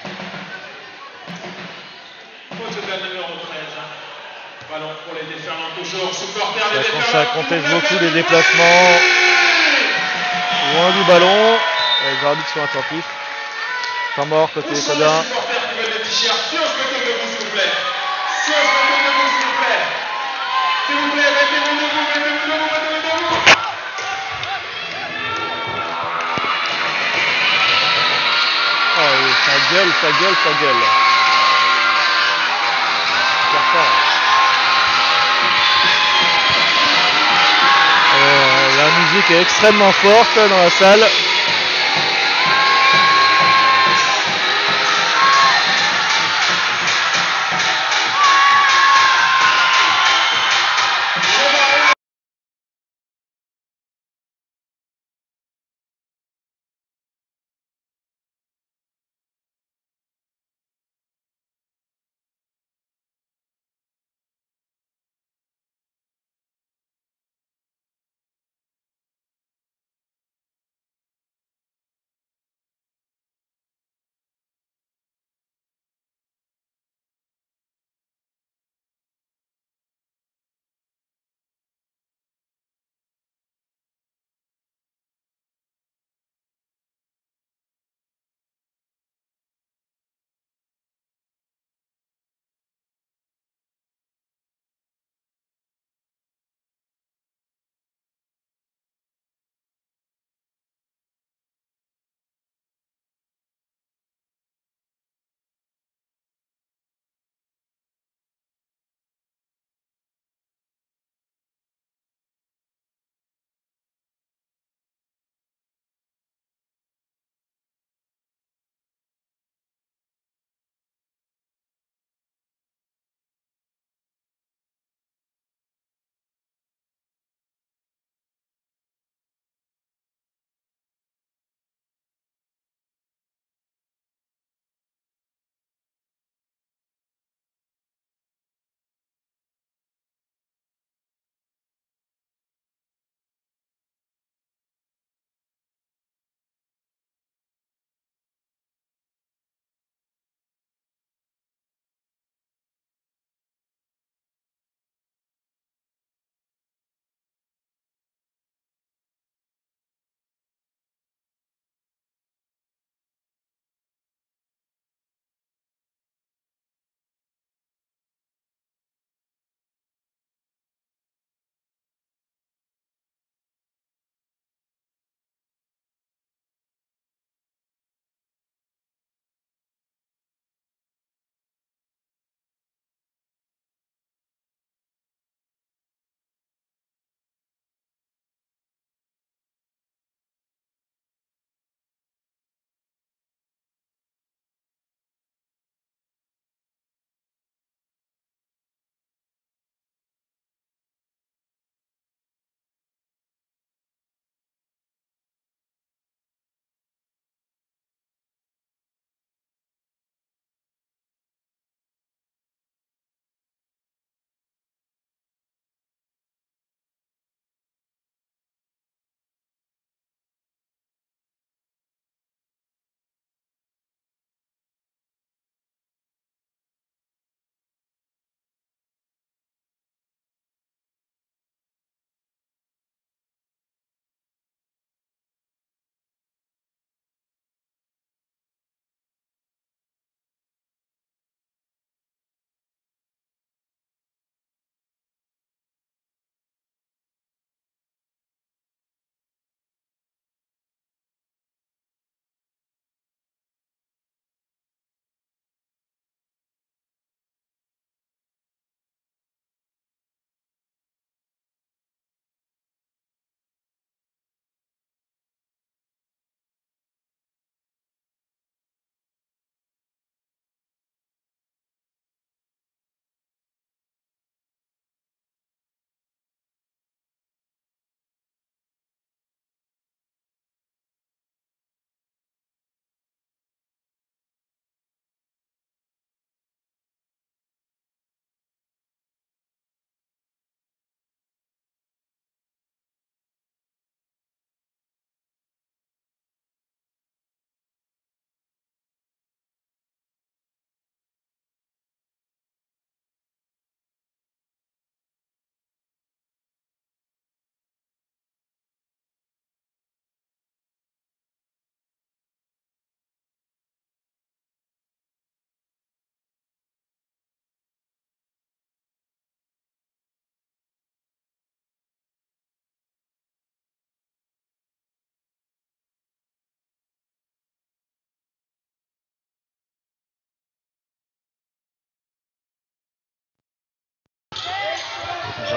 Faute de numéro 13. Ballon pour les déferlants toujours. Supporters des Ça déferlants. commence à conteste beaucoup les déplacements. Loin du ballon. Les arbitres sont attentifs. Temps mort côté Où sont les Codin. supporters qui veulent des t-shirts? Si on se met debout, s'il vous plaît. Si on se met debout, s'il vous plaît. S'il vous plaît, mettez-vous debout, mettez-vous debout, mettez-vous debout. Oh, ça gueule, ça gueule, ça gueule. Super fort. La musique est extrêmement forte dans la salle.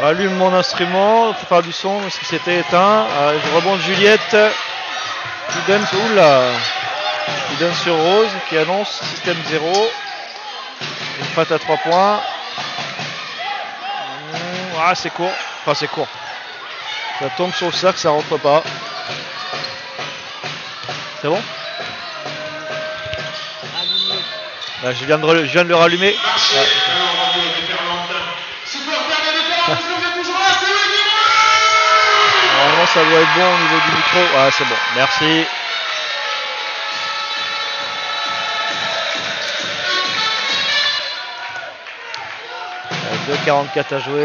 rallume mon instrument pour faire du son parce qu'il s'était éteint. Je rebonde Juliette qui donne, qui donne sur Rose qui annonce système 0. Une patte à 3 points. Ah, c'est court. Enfin, c'est court. Ça tombe sur le sac, ça rentre pas. C'est bon? Là, je viens de le rallumer. Normalement, ça doit être bon au niveau du micro. Ah, c'est bon. Merci. « 2,44 à jouer. »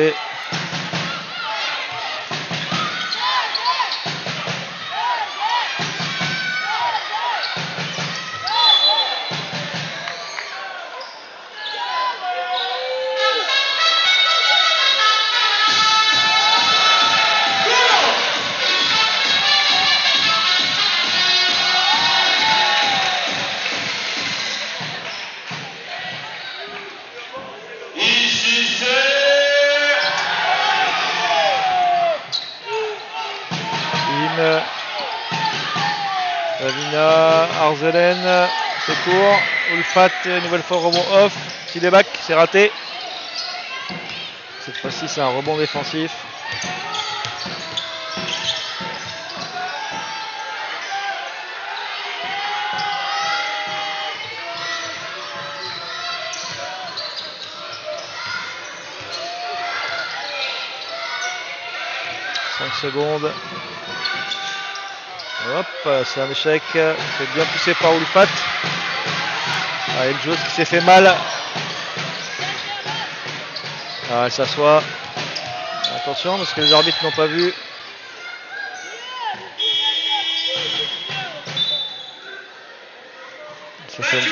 Lavina, Arzelen, c'est court. Ulfat, nouvelle fois rebond off. Tilebac, c'est raté. Cette fois-ci, c'est un rebond défensif. Secondes. Hop, c'est un échec. C'est bien poussé par Ulfat. Ah, une joueuse qui s'est fait mal. Ah, elle s'assoit. Attention parce que les arbitres n'ont pas vu. Ça fait...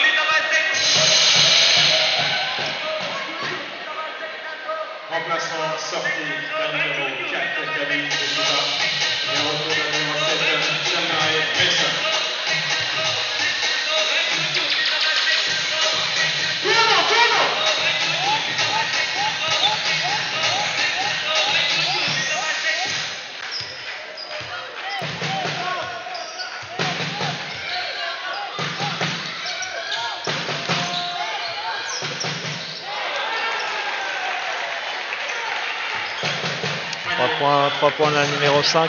Remplaçant sorti la numéro 4, Camille Bouchouba, et en retour la numéro 7, Jeanne-Marie Messin. Trois points la numéro 5.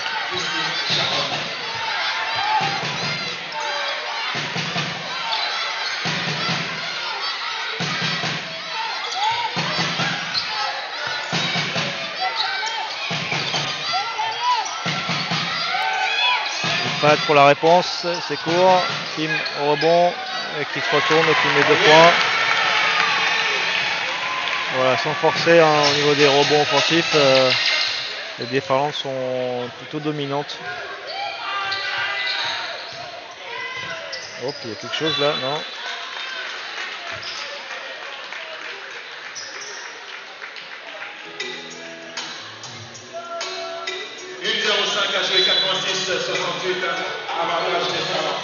Pat pour la réponse, c'est court. Kim au rebond, et qui se retourne et qui met 2 points. Voilà, sans forcer hein, au niveau des rebonds offensifs. Les défenses sont plutôt dominantes. Hop, il y a quelque chose là, non? Une 0,5 à jouer, 86, 68, avantage des talents.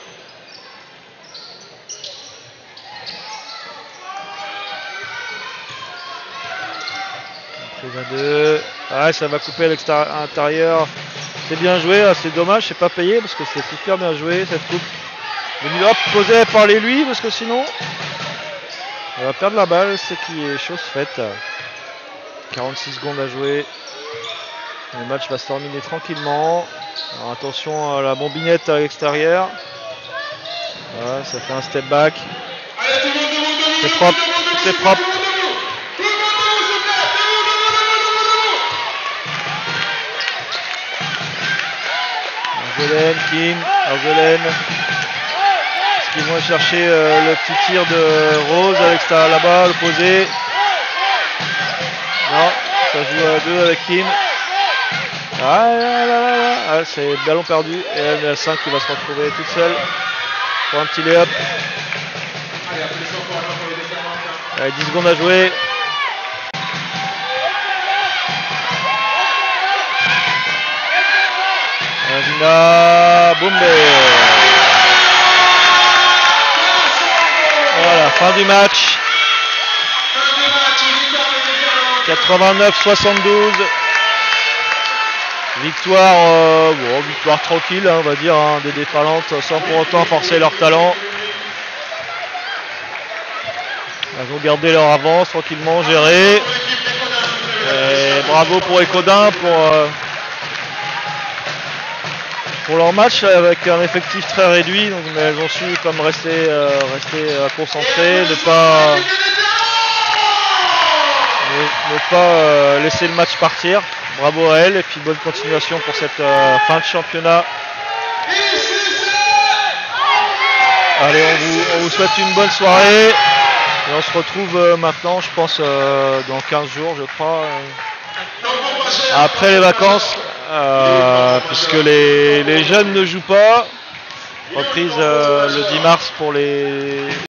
Prise à 2. Ah, ça va couper à l'intérieur. C'est bien joué, c'est dommage, c'est pas payé parce que c'est super bien joué cette coupe. Hop, posé par les lui parce que sinon on va perdre la balle, ce qui est chose faite. 46 secondes à jouer. Le match va se terminer tranquillement. Alors, attention à la bombinette à l'extérieur. Voilà, ça fait un step back. C'est propre, c'est propre. Arzelen, Kim, Arzelen. Est-ce qu'ils vont chercher le petit tir de Rose à l'extérieur là-bas, l'opposé? Non, ça joue à 2 avec Kim. Ah, c'est ballon perdu. Et la 5 qui va se retrouver toute seule pour un petit lay-up. Allez, 10 secondes à jouer. Vina Boumbe. Voilà, fin du match. Fin du match, victoire des Déferlantes. 89-72. Victoire, victoire tranquille, hein, on va dire, hein, des déferlantes sans pour autant forcer leur talent. Elles ont gardé leur avance tranquillement, géré. Et bravo pour Écaudin pour leur match avec un effectif très réduit, donc, mais elles ont su comme rester concentrées, ne pas laisser le match partir. Bravo à elles et puis bonne continuation pour cette fin de championnat. Allez, on vous souhaite une bonne soirée et on se retrouve maintenant, je pense, dans 15 jours, je crois, après les vacances, puisque les jeunes ne jouent pas. Reprise le 10 mars pour les